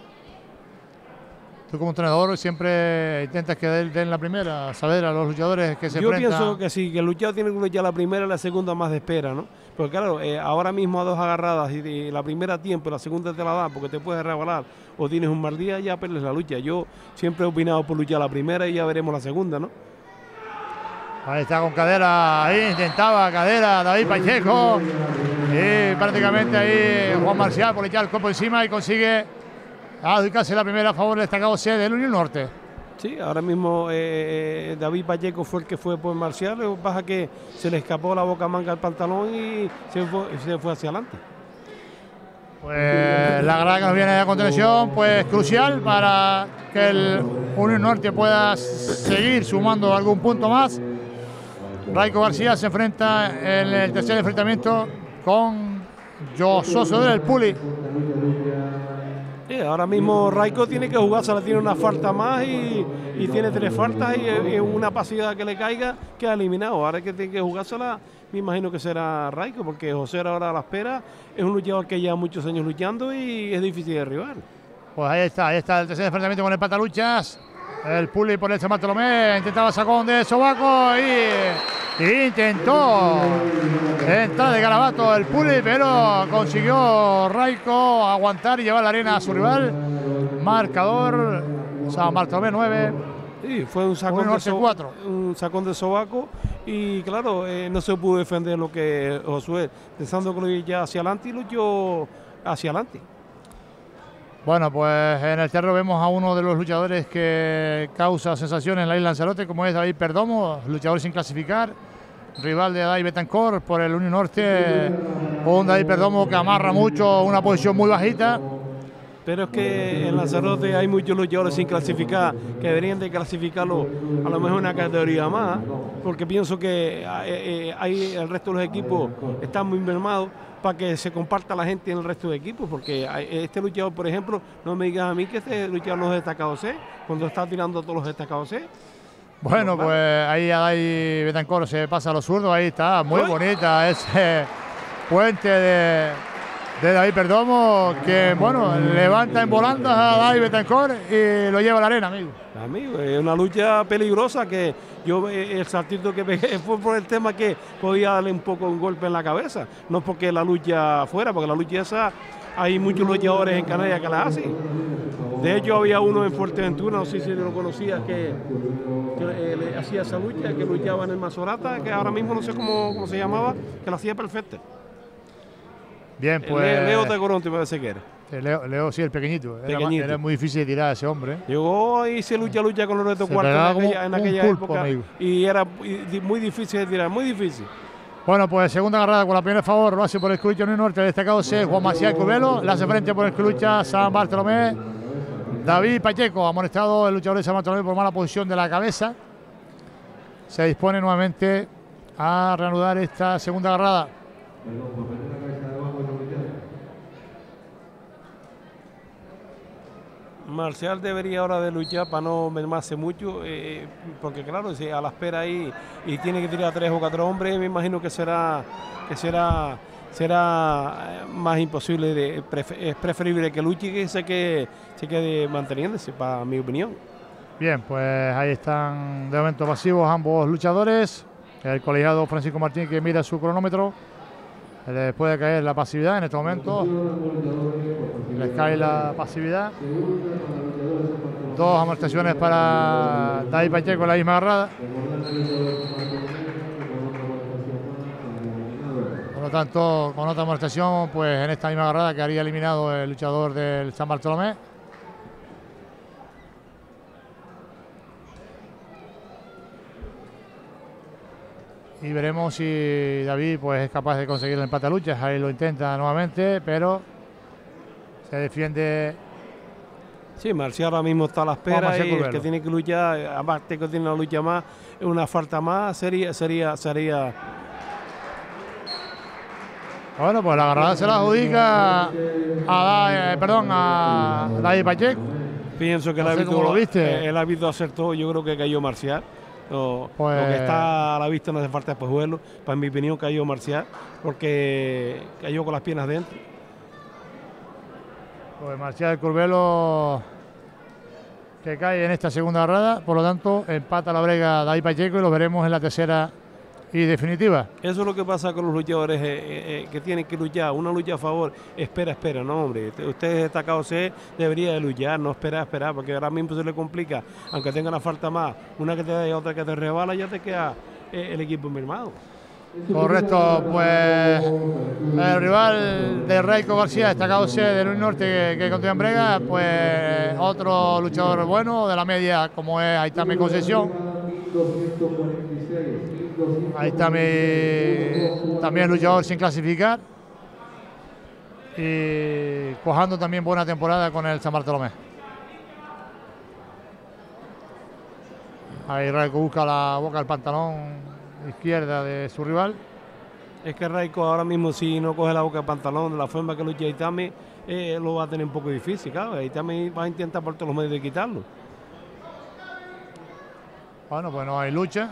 Tú como entrenador siempre intentas que den la primera, saber a los luchadores que se enfrentan. Yo pienso que sí, que el luchador tiene que luchar la primera y la segunda más de espera, ¿no? Porque claro, ahora mismo a 2 agarradas y la primera a tiempo y la segunda te la dan porque te puedes rebalar o tienes un mal día, ya pierdes la lucha. Yo siempre he opinado por luchar la primera y ya veremos la segunda, ¿no? Ahí está con cadera, ahí intentaba cadera David Pacheco y prácticamente ahí Juan Marcial por echar el cuerpo encima y consigue adjudicarse la primera a favor del destacado C del Unión Norte. Sí, ahora mismo David Pacheco fue el que fue por Marcial, lo que pasa es que se le escapó la boca manga al pantalón y se fue hacia adelante. Pues la grada que nos viene a continuación, pues crucial para que el Unión Norte pueda seguir sumando algún punto más. Raico García se enfrenta en el tercer enfrentamiento con Jososo del Puli. Sí, ahora mismo Raico tiene que jugársela, tiene una falta más y tiene 3 faltas y una pasividad que le caiga queda eliminado. Ahora que tiene que jugársela, me imagino que será Raico, porque José ahora a la espera es un luchador que lleva muchos años luchando y es difícil de derribar. Pues ahí está el tercer enfrentamiento con el Pataluchas. El Puli por el San Bartolomé intentaba sacón de sobaco y intentó entrar de garabato el Puli, pero consiguió Raico aguantar y llevar la arena a su rival. Marcador San Bartolomé 9. Sí, fue un sacón de sobaco y claro, no se pudo defender lo que Josué, pensando que lo iba hacia adelante y luchó hacia adelante. Bueno, pues en el terreno vemos a uno de los luchadores que causa sensaciones en la isla Lanzarote, como es David Perdomo, luchador sin clasificar, rival de David Betancourt por el Unión Norte, un David Perdomo que amarra mucho, una posición muy bajita. Pero es que en Lanzarote hay muchos luchadores sin clasificar que deberían de clasificarlo a lo mejor una categoría más, porque pienso que el resto de los equipos están muy mermados para que se comparta la gente en el resto de equipos, porque este luchador, por ejemplo, no me digas a mí que este luchador no es destacado C, cuando está tirando a todos los destacados C. Bueno, pues ahí David Betancourt se pasa a los zurdos, ahí está, muy bonita ese puente de David Perdomo, que bueno, levanta en volandas a David Betancourt y lo lleva a la arena, amigo. Amigo, es una lucha peligrosa que yo el saltito que pegué fue por el tema que podía darle un poco un golpe en la cabeza, no porque la lucha fuera, porque la lucha esa hay muchos luchadores en Canarias que la hacen. De hecho había uno en Fuerteventura, no sé si lo conocías, que le hacía esa lucha, que luchaba en el Mazorata, que ahora mismo no sé cómo se llamaba, que la hacía perfecta. Bien, pues Leo de Coronte me parece que era. Leo, sí, el pequeñito. Era muy difícil de tirar a ese hombre. Llegó y se lucha con Loreto Cuarto en aquella época. Amigo. Y era muy difícil de tirar, muy difícil. Bueno, pues segunda agarrada con la primera favor, lo hace por el que lucha Unión Norte, destacado C, Juan Maciel Curbelo, la hace frente por el que lucha San Bartolomé, David Pacheco, amonestado el luchador de San Bartolomé por mala posición de la cabeza. Se dispone nuevamente a reanudar esta segunda agarrada. Marcial debería ahora de luchar para no mermarse mucho, porque claro, si a la espera ahí y tiene que tirar a 3 o 4 hombres, me imagino que será más imposible, es preferible que luche y que se quede manteniéndose, para mi opinión. Bien, pues ahí están de momento pasivos ambos luchadores. El colegiado Francisco Martín, que mira su cronómetro, le puede caer la pasividad en este momento. Les cae la pasividad. 2 amonestaciones para David Pacheco en la misma agarrada. Por lo tanto, con otra amonestación, pues en esta misma agarrada quedaría eliminado el luchador del San Bartolomé. Y veremos si David pues, es capaz de conseguir el empate a luchas. Ahí lo intenta nuevamente, pero se defiende. Sí, Marcial ahora mismo está a la espera y el que tiene que luchar, aparte que tiene una lucha más, una falta más, sería. Bueno, pues la agarrada se la adjudica a David Pacheco. Pienso que el árbitro acertó, yo creo que cayó Marcial. Lo que está a la vista no hace falta espejuelo. Para mi opinión cayó Marcial porque cayó con las piernas dentro. Pues Marcial Curbelo que cae en esta segunda agarrada, por lo tanto empata la brega David Pacheco y lo veremos en la tercera y definitiva. Eso es lo que pasa con los luchadores que tienen que luchar, una lucha a favor, espera, no hombre, usted destacado C debería de luchar, no esperar, porque ahora mismo se le complica, aunque tenga una falta más, una que te da y otra que te rebala, ya te queda el equipo mermado. Correcto, pues el rival de Raico García, destacado C del Unión Norte que continúa en brega, pues otro luchador bueno de la media como es Aitami Concesión. Ahí está también luchador sin clasificar y cojando también buena temporada con el San Bartolomé. Ahí Raico busca la boca del pantalón izquierda de su rival. Es que Raico ahora mismo si no coge la boca del pantalón de la forma que lucha Aitami, lo va a tener un poco difícil, claro. Aitami va a intentar por todos los medios de quitarlo. Bueno, pues no hay lucha.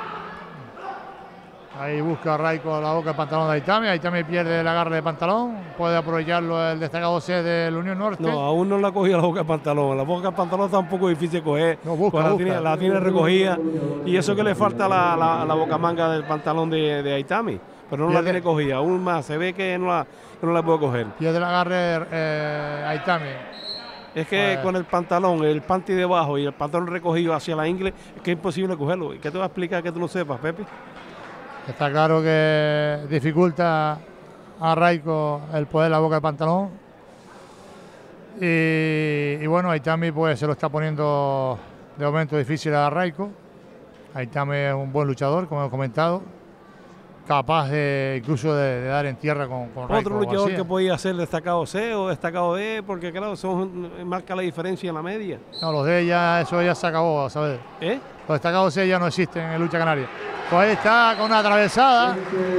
Ahí busca Raico la boca del pantalón de Aitami. Aitami pierde el agarre de pantalón. Puede aprovecharlo el destacado C del Unión Norte. No, aún no la ha cogido la boca del pantalón. La boca del pantalón está un poco difícil de coger. No, busca. La tiene recogida. Y eso que le falta la boca manga del pantalón de Aitami. Pero no la tiene cogida. Aún más. Se ve que no la puede coger. Pierde el agarre Aitami. Es que con el pantalón, el panty debajo y el pantalón recogido hacia la ingle, es que es imposible cogerlo. ¿Y qué te va a explicar que tú no sepas, Pepe? Está claro que dificulta a Raico el poder la boca del pantalón. Y bueno, Aitami pues se lo está poniendo de momento difícil a Raico. Aitami es un buen luchador, como he comentado. Capaz incluso de dar en tierra con Raico. Otro luchador García, que podía ser destacado C o destacado D, porque claro, marca la diferencia en la media. No, los D eso ya se acabó, ¿sabes? Los destacados C ya no existen en lucha canaria. Pues ahí está con una atravesada.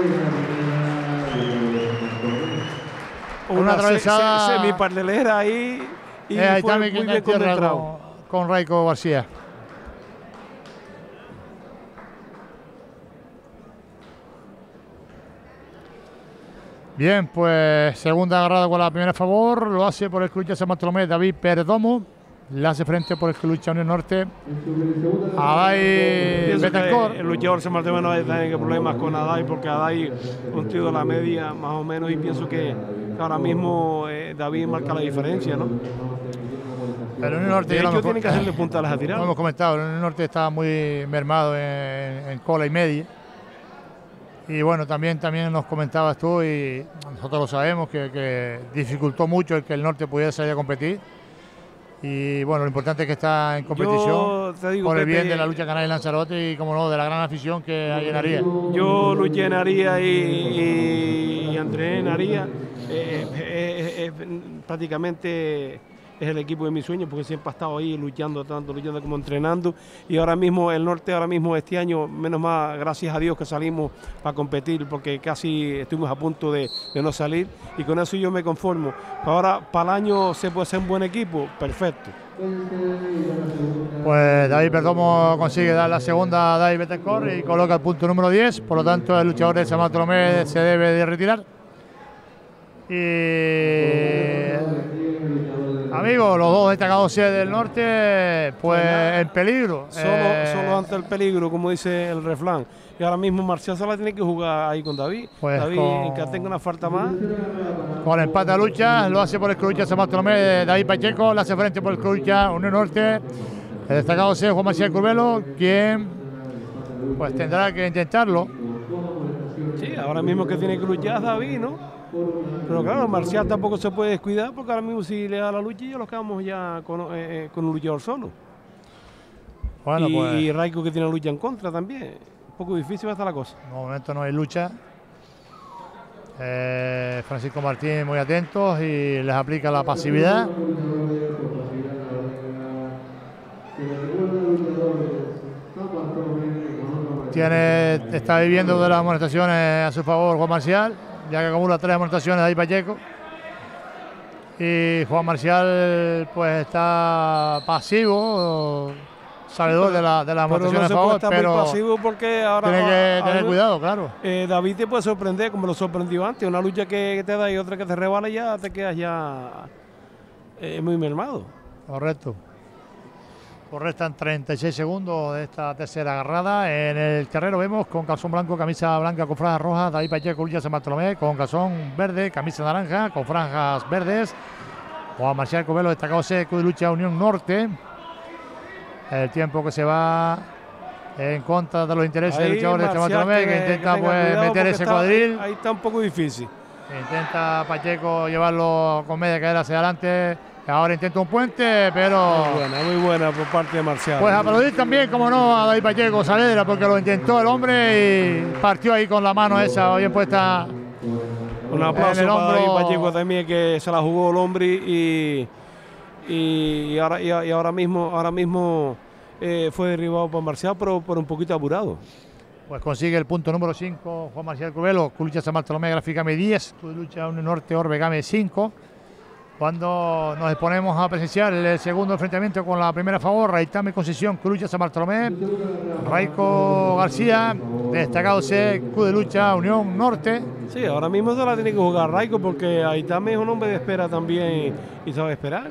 Una atravesada semiparalelera ahí. Y fue muy bien concentrado con Raico García. Bien, pues segunda agarrada con la primera a favor. Lo hace por el que lucha San Bartolomé David Perdomo. Le hace frente por el que lucha Unión Norte Adai Betancourt. El luchador San Bartolomé no va a tener problemas con Adai, porque Adai un tío de la media más o menos, y pienso que ahora mismo David marca la diferencia, ¿no? Pero Unión Norte, de hecho, tiene que hacerle puntales a tirar. Como hemos comentado, el Unión Norte está muy mermado en cola y media. Y bueno, también nos comentabas tú, y nosotros lo sabemos, que dificultó mucho el que el Norte pudiera salir a competir. Y bueno, lo importante es que está en competición por el bien de la lucha canaria en Lanzarote y, como no, de la gran afición que hay en Aría. Yo luché en Aría y entrené en Aría. Prácticamente es el equipo de mis sueños, porque siempre ha estado ahí luchando, tanto luchando como entrenando. Y ahora mismo el norte, este año, menos mal, gracias a Dios que salimos para competir, porque casi estuvimos a punto de no salir, y con eso yo me conformo. Ahora para el año se puede ser un buen equipo, perfecto. Pues David Perdomo consigue dar la segunda a David Betancourt y coloca el punto número 10, por lo tanto el luchador de San Bartolomé se debe de retirar. Y amigos, los dos destacados del norte, pues en peligro. Solo ante el peligro, como dice el refrán. Y ahora mismo Marcial se la tiene que jugar ahí con David. Pues David, que tenga una falta más. Con empate a lucha, lo hace por el Club Lucha San Bartolomé, David Pacheco, le hace frente por el Club Lucha Unión Norte. El destacado sea Juan Marcial Curvelo, quien pues tendrá que intentarlo. Sí, ahora mismo que tiene que luchar David, ¿no? Pero claro, Marcial tampoco se puede descuidar, porque ahora mismo si le da la lucha ya los quedamos ya con un luchador solo. Bueno, y Raico, que tiene lucha en contra también. Un poco difícil va a estar la cosa. En el momento no hay lucha. Francisco Martín muy atentos y les aplica la pasividad. Está viviendo de las amonestaciones a su favor Juan Marcial, ya que acumula 3 amonestaciones de ahí Pacheco. Y Juan Marcial pues está pasivo, sabedor de las amonestaciones a favor, pero pasivo porque ahora tiene que tener cuidado, claro. David te puede sorprender como lo sorprendió antes, una lucha que te da y otra que te rebala, ya te quedas ya muy mermado. Correcto. Restan 36 segundos de esta tercera agarrada. En el terreno vemos con calzón blanco, camisa blanca con franjas rojas, David Pacheco, lucha San Bartolomé, con calzón verde, camisa naranja con franjas verdes. Juan Marcial Covelo, destacado seco de lucha Unión Norte. El tiempo que se va en contra de los intereses del luchador de San Bartolomé, que intenta pues meter ese cuadril. Ahí está un poco difícil. Intenta Pacheco llevarlo con media cadera hacia adelante. Ahora intenta un puente, pero muy buena por parte de Marcial. Pues aplaudir también, como no, a David Pacheco Saavedra, porque lo intentó el hombre y partió ahí con la mano esa bien puesta. Un aplauso para David Pacheco también, que se la jugó el hombre y ahora mismo fue derribado por Marcial, pero por un poquito apurado. Pues consigue el punto número 5 Juan Marcial Curvelo, Lucha San Bartolomé, Gráficame 10, Lucha Unión Norte Orbegame 5. Cuando nos exponemos a presenciar el segundo enfrentamiento con la primera a favor, Raitame Concesión, Club Lucha San Bartolomé, Raico García, destacado C, Club de Lucha Unión Norte. Sí, ahora mismo se la tiene que jugar Raico, porque Raitame es un hombre de espera también y sabe esperar.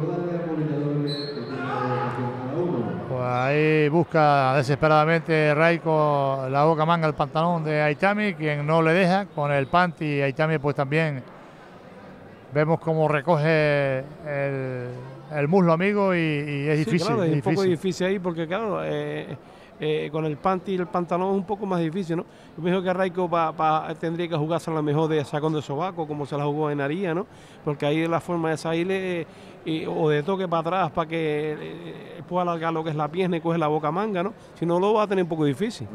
Pues ahí busca desesperadamente Raico la boca manga el pantalón de Aitami, quien no le deja con el panty. Aitami pues también vemos cómo recoge el muslo amigo y es difícil. Claro, es un poco difícil ahí, porque claro, con el panty y el pantalón es un poco más difícil, ¿no? Yo me dijo que Raico tendría que jugarse a lo mejor de sacón de sobaco, como se la jugó en Aría, ¿no? Porque ahí la forma de salirle o de toque para atrás para que pueda alargar lo que es la pierna y coge la boca manga, ¿no? Si no, lo va a tener un poco difícil.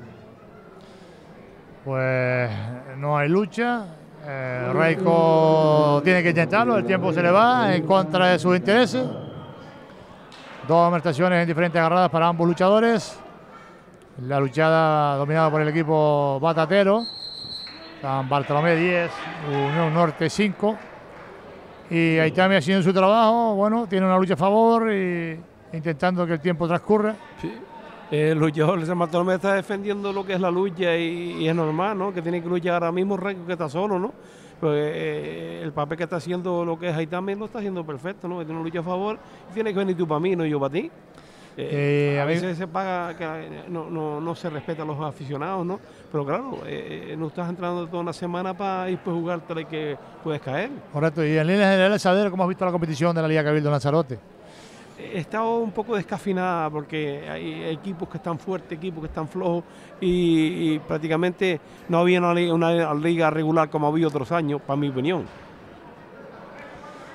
Pues no hay lucha. Raico tiene que intentarlo, el tiempo se le va en contra de sus intereses. 2 amonestaciones en diferentes agarradas para ambos luchadores. La luchada dominada por el equipo batatero. San Bartolomé 10, Unión Norte 5. Y Aitami haciendo su trabajo, bueno, tiene una lucha a favor y intentando que el tiempo transcurra. Sí. El luchador de San Bartolomé está defendiendo lo que es la lucha y es normal, ¿no? Que tiene que luchar ahora mismo Raico, que está solo, ¿no? Pues el papel que está haciendo lo que es Aitami lo está haciendo perfecto, ¿no? Que tiene una lucha a favor y tiene que venir tú para mí, no yo para ti. A veces se paga que no se respeta a los aficionados, ¿no? Pero claro, no estás entrando toda una semana para ir pues jugarte que puedes caer. Correcto, y en líneas generales, saber cómo has visto la competición de la Liga Cabildo Lanzarote. He estado un poco descafinada porque hay equipos que están fuertes, equipos que están flojos y prácticamente no había una liga regular como había otros años, para mi opinión.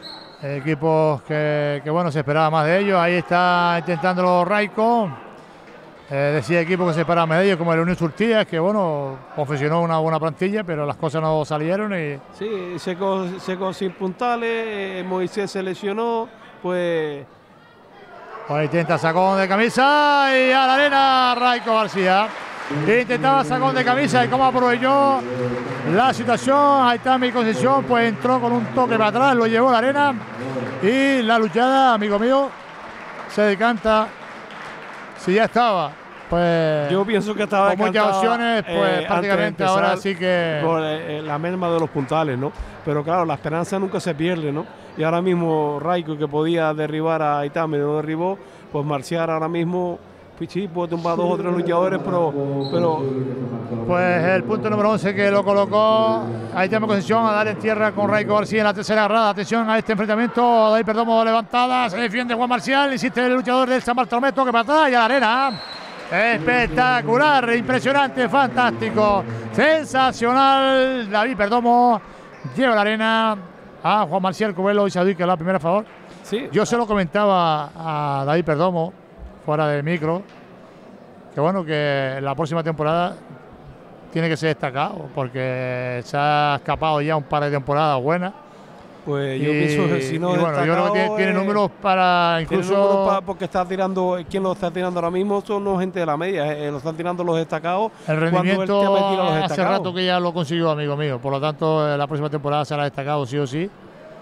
equipos que bueno, se esperaba más de ellos. Ahí está intentándolo Raiko. Decía equipo que se esperaba más de ellos, como el Unión Surtías, que bueno, confeccionó una buena plantilla, pero las cosas no salieron. Y sí, se quedó sin puntales, Moisés se lesionó, pues... Ahí intenta sacón de camisa y a la arena Raiko García. Intentaba sacón de camisa y cómo aprovechó la situación. Ahí está mi Concepción, pues entró con un toque para atrás, lo llevó a la arena y la luchada, amigo mío, se decanta. Si ya estaba, pues yo pienso que estaba con muchas opciones, pues prácticamente ahora sí que por la merma de los puntales, ¿no? Pero claro, la esperanza nunca se pierde, ¿no? Y ahora mismo Raiko, que podía derribar a Itami, no derribó, pues Marcial ahora mismo pues sí, puede tumbar 2 o 3 luchadores, pero... Pues el punto número 11 que lo colocó, ahí tenemos Concepción a dar en tierra con Raiko García en la tercera agarrada. Atención a este enfrentamiento, ahí Perdomo levantada, se defiende Juan Marcial, insiste el luchador del San Bartolomé, toque para atrás y a la arena. Espectacular, impresionante, fantástico, sensacional. David Perdomo lleva la arena a Juan Marcial Cubelo y se adjudica la primera a favor. Sí. Yo se lo comentaba a David Perdomo fuera de micro, que bueno, que la próxima temporada tiene que ser destacado, porque se ha escapado ya un par de temporadas buenas. Pues yo pienso que si no y bueno, yo creo que tiene números para incluso... porque está tirando, quien lo está tirando ahora mismo son no gente de la media, lo están tirando los destacados. El rendimiento hace rato que ya lo consiguió, amigo mío, por lo tanto la próxima temporada será destacado sí o sí.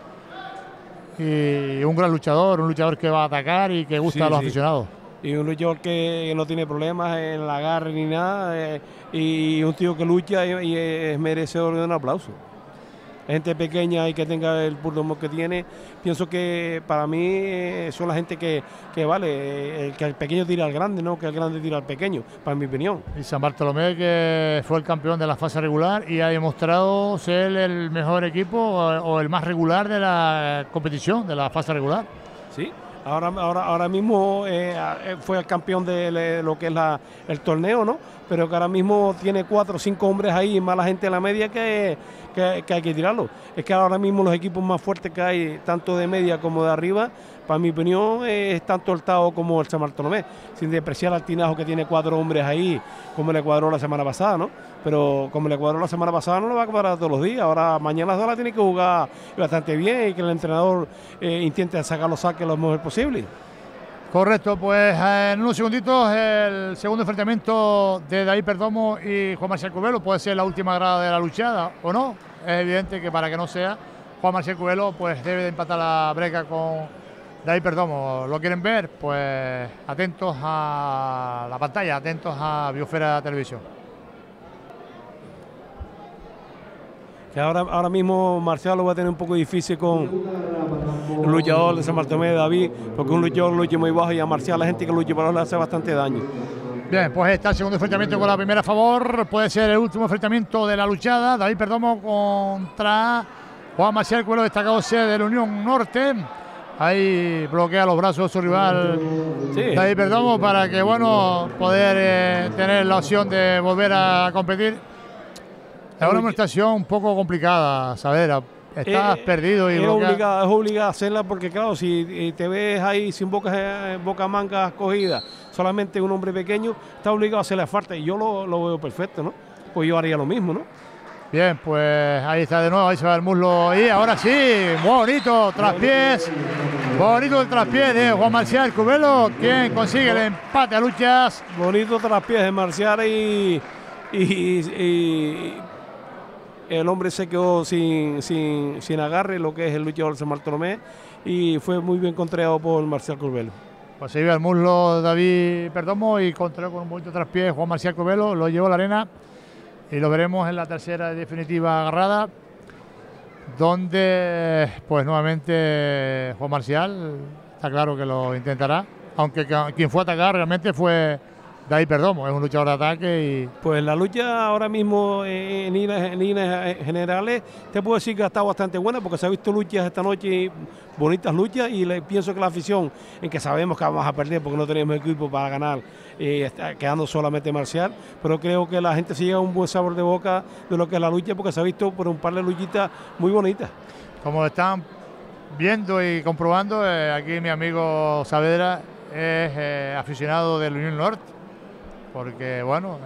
Y un gran luchador, un luchador que va a atacar y que gusta a los aficionados. Y un luchador que no tiene problemas en el agarre ni nada, y un tío que lucha y es merecedor de un aplauso. Gente pequeña y que tenga el pulmón que tiene, pienso que para mí son la gente que vale, que el pequeño tira al grande, no que el grande tira al pequeño, para mi opinión. Y San Bartolomé, que fue el campeón de la fase regular y ha demostrado ser el mejor equipo o el más regular de la competición, de la fase regular. Sí. Ahora mismo fue el campeón de lo que es el torneo, ¿no? Pero que ahora mismo tiene 4 o 5 hombres ahí y más la gente en la media que hay que tirarlo. Es que ahora mismo los equipos más fuertes que hay, tanto de media como de arriba, para mi opinión, es tanto el Tao como el San Bartolomé, sin despreciar al Tinajo, que tiene 4 hombres ahí, como le cuadró la semana pasada, ¿no? Pero como le cuadró la semana pasada, no lo va a cuadrar todos los días. Ahora, mañana la tiene que jugar bastante bien y que el entrenador intente sacar los saques lo mejor posible. Correcto, pues en unos segunditos el segundo enfrentamiento de David Perdomo y Juan Marcial Cubelo puede ser la última grada de la luchada o no. Es evidente que para que no sea, Juan Marcial Cubelo pues debe de empatar la breca con David Perdomo. ¿Lo quieren ver? Pues atentos a la pantalla, atentos a Biosfera Televisión. Que ahora mismo Marcial lo va a tener un poco difícil con el luchador de San Bartolomé, David, porque un luchador lucha muy bajo y a Marcial la gente que lucha para él le hace bastante daño. Bien, pues está el segundo enfrentamiento con la primera a favor, puede ser el último enfrentamiento de la luchada. David Perdomo contra Juan Marcial Cubelo, destacado sea de la Unión Norte. Ahí bloquea los brazos de su rival, sí. David Perdomo, para que bueno, poder tener la opción de volver a competir. Es una demostración un poco complicada, Saavedra. Estás perdido y es obligada a hacerla, porque claro, si te ves ahí sin boca mangas cogidas, solamente un hombre pequeño, está obligado a hacerle falta, y yo lo veo perfecto, ¿no? Pues yo haría lo mismo, ¿no? Bien, pues ahí está de nuevo, ahí se va el muslo y ahora sí, bonito traspiés, bonito el traspiés de Juan Marcial Cubelo, quien consigue el empate a luchas. Bonito traspiés de Marcial y el hombre se quedó sin agarre, lo que es el luchador de San Bartolomé, y fue muy bien contrariado por Marcial Cubelo. Pues se iba al muslo David Perdomo y contrarió con un bonito traspié Juan Marcial Cubelo, lo llevó a la arena y lo veremos en la tercera y definitiva agarrada, donde pues nuevamente Juan Marcial está claro que lo intentará, aunque quien fue a atacar realmente fue David Perdomo, es un luchador de ataque. Y pues la lucha ahora mismo en líneas generales te puedo decir que ha estado bastante buena, porque se ha visto luchas esta noche, bonitas luchas, y pienso que la afición, en que sabemos que vamos a perder porque no tenemos equipo para ganar, está quedando solamente Marcial, pero creo que la gente se lleva un buen sabor de boca de lo que es la lucha, porque se ha visto por un par de luchitas muy bonitas. Como están viendo y comprobando, aquí mi amigo Saavedra es aficionado del Unión Norte, porque bueno,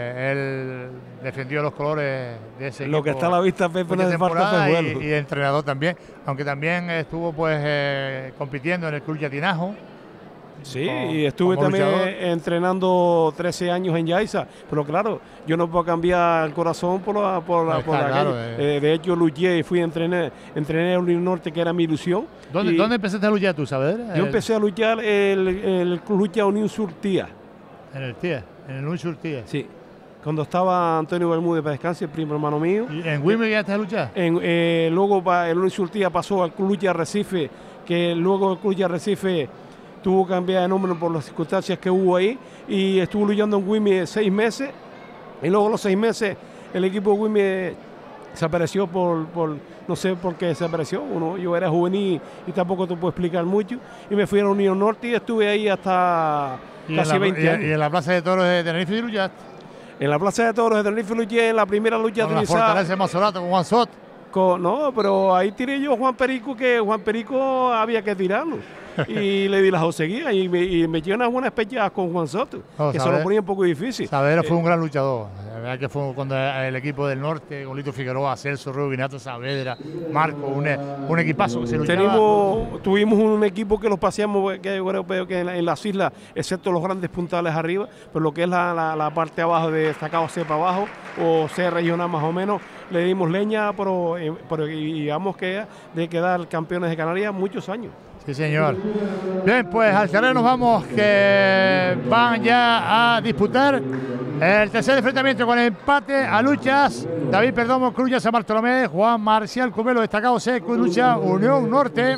él defendió los colores de ese equipo. Lo que está a la vista, Pepe, no hace falta y entrenador también, aunque también estuvo pues compitiendo en el Club Yatinaju. Sí, y estuve también entrenando 13 años en Yaiza, pero claro, yo no puedo cambiar el corazón por la claro, de hecho, luché y fui a entrené en Unión Norte, que era mi ilusión. ¿Dónde empezaste a luchar tú, Saavedra? Yo empecé a luchar el Club Lucha Unión Surtía. En el TIE, en el Unión Surtía. Sí, cuando estaba Antonio Bermúdez para descansar, el primo hermano mío. ¿Y en Wimmer ya estás a luchar? Luego el Unión Surtía pasó al Club Lucha Arrecife, que luego el Club Lucha Arrecife tuvo que cambiar de nombre por las circunstancias que hubo ahí, y estuvo luchando en Wimmer 6 meses, y luego a los 6 meses el equipo de Wimmer desapareció no sé por qué desapareció. Yo era juvenil y tampoco te puedo explicar mucho, y me fui a la Unión Norte y estuve ahí hasta casi 20 años. ¿Y en la Plaza de Toros de Tenerife luchaste? En la Plaza de Toros de Tenerife luché en la primera lucha con la Fortaleza de Mazorato, con Juan Sot. No, pero ahí tiré yo a Juan Perico, que Juan Perico había que tirarlo. Y le di las joseguías y me eché unas buenas pechadas con Juan Soto, que se lo ponía un poco difícil. Saavedra fue un gran luchador. La verdad que fue cuando el equipo del norte, con Lito Figueroa, Celso Rubinato, Saavedra, Marco, un equipazo que se luchaba. Tuvimos un equipo que los paseamos, que en las islas, excepto los grandes puntales arriba, pero lo que es la parte abajo de destacado C para abajo, o C regional más o menos, le dimos leña, pero digamos que de quedar campeones de Canarias muchos años. Sí, señor. Bien, pues al terreno nos vamos, que van ya a disputar el tercer enfrentamiento con empate a luchas. David Perdomo, Cruz San Bartolomé, Juan Marcial Cubelo, destacado C, Cruz Lucha, Unión Norte.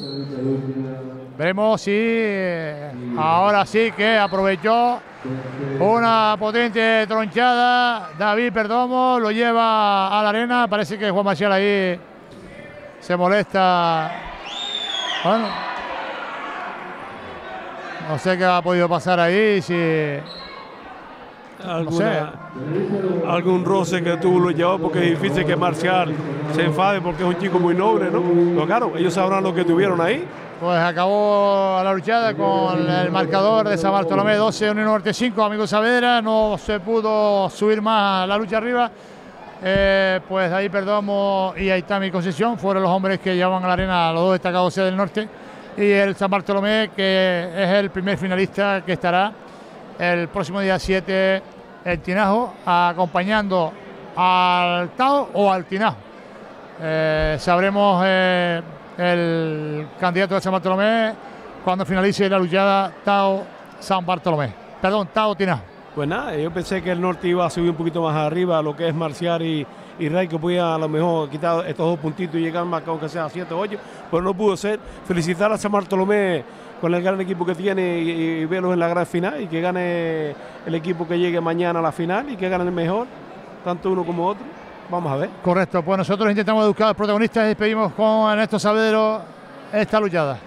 Veremos si ahora sí que aprovechó una potente tronchada. David Perdomo lo lleva a la arena. Parece que Juan Marcial ahí se molesta. Bueno, no sé qué ha podido pasar ahí, si algún roce que tuvo lo llevó, porque es difícil que Marcial se enfade porque es un chico muy noble, ¿no? Pero claro, ellos sabrán lo que tuvieron ahí. Pues acabó la luchada con el marcador de San Bartolomé 12, Unión Norte 5, amigo Saavedra. No se pudo subir más la lucha arriba. Pues ahí Perdomo y Aitami Concesión fueron los hombres que llevaban a la arena a los dos destacados C del norte, y el San Bartolomé, que es el primer finalista que estará el próximo día 7 en Tinajo, acompañando al Tao o al Tinajo. Sabremos el candidato de San Bartolomé cuando finalice la luchada Tao-San Bartolomé. Perdón, Tao-Tinajo. Pues nada, yo pensé que el norte iba a subir un poquito más arriba, lo que es Marcial y Ray, que podía a lo mejor quitar estos 2 puntitos y llegar más, aunque sea a 7 o 8, pero no pudo ser. Felicitar a San Bartolomé con el gran equipo que tiene y verlos en la gran final, y que gane el equipo que llegue mañana a la final y que gane el mejor, tanto uno como otro. Vamos a ver. Correcto, pues nosotros intentamos educar a los protagonistas y despedimos con Ernesto Saavedra esta luchada.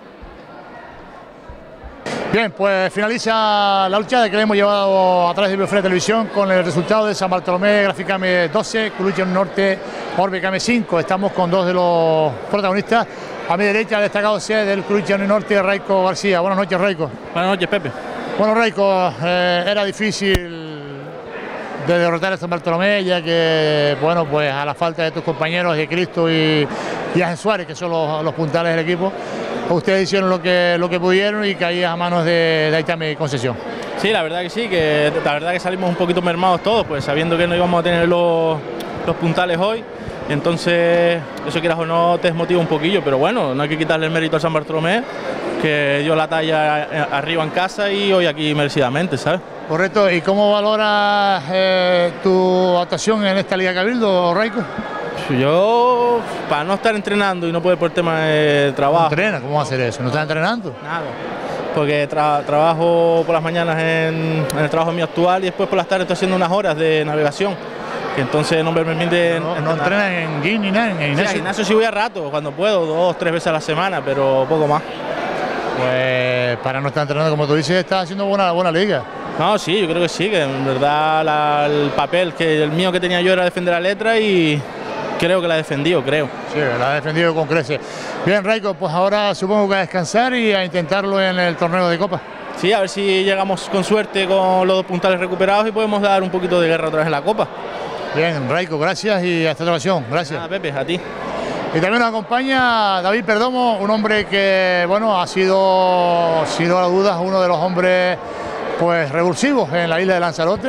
Bien, pues finaliza la lucha que le hemos llevado a través de Biofre Televisión con el resultado de San Bartolomé, Graficame 12, Culucha Norte, Orbicame 5. Estamos con 2 de los protagonistas. A mi derecha, el destacado C del Culucha Norte, Raico García. Buenas noches, Raico. Buenas noches, Pepe. Bueno, Raico, era difícil de derrotar a San Bartolomé, ya que, bueno, pues a la falta de tus compañeros de Cristo y Ángel Suárez, que son los puntales del equipo, ustedes hicieron lo que pudieron y caía a manos de Aitami Concesión. Sí, la verdad que sí, que la verdad que salimos un poquito mermados todos, pues sabiendo que no íbamos a tener los puntales hoy. Entonces, eso quieras o no te desmotiva un poquillo, pero bueno, no hay que quitarle el mérito a San Bartolomé, que dio la talla arriba en casa y hoy aquí merecidamente, ¿sabes? Correcto. ¿Y cómo valoras tu actuación en esta Liga Cabildo, Raico? Yo, para no estar entrenando y no poder por tema de trabajo. ¿No entrena? ¿Cómo va a hacer eso? ¿No estás entrenando? Nada, porque trabajo por las mañanas en el trabajo mío actual y después por las tardes estoy haciendo unas horas de navegación. Que entonces no me permite. ¿No entrenas en gym ni nada? ¿En gimnasio? Sí, gimnasio sí voy a rato, cuando puedo, 2 o 3 veces a la semana, pero poco más. Pues para no estar entrenando, como tú dices, estás haciendo buena liga. No, sí, yo creo que sí, que en verdad el papel que el mío que tenía yo era defender la letra y creo que la he defendido, creo. Sí, la ha defendido con creces. Bien, Raiko, pues ahora supongo que a descansar y a intentarlo en el torneo de Copa. Sí, a ver si llegamos con suerte con los 2 puntales recuperados y podemos dar un poquito de guerra otra vez en la Copa. Bien, Raiko, gracias y hasta otra ocasión. Gracias. Nada, Pepe, a ti. Y también nos acompaña David Perdomo, un hombre que, bueno, ha sido, sin lugar a dudas, uno de los hombres pues revulsivos en la isla de Lanzarote.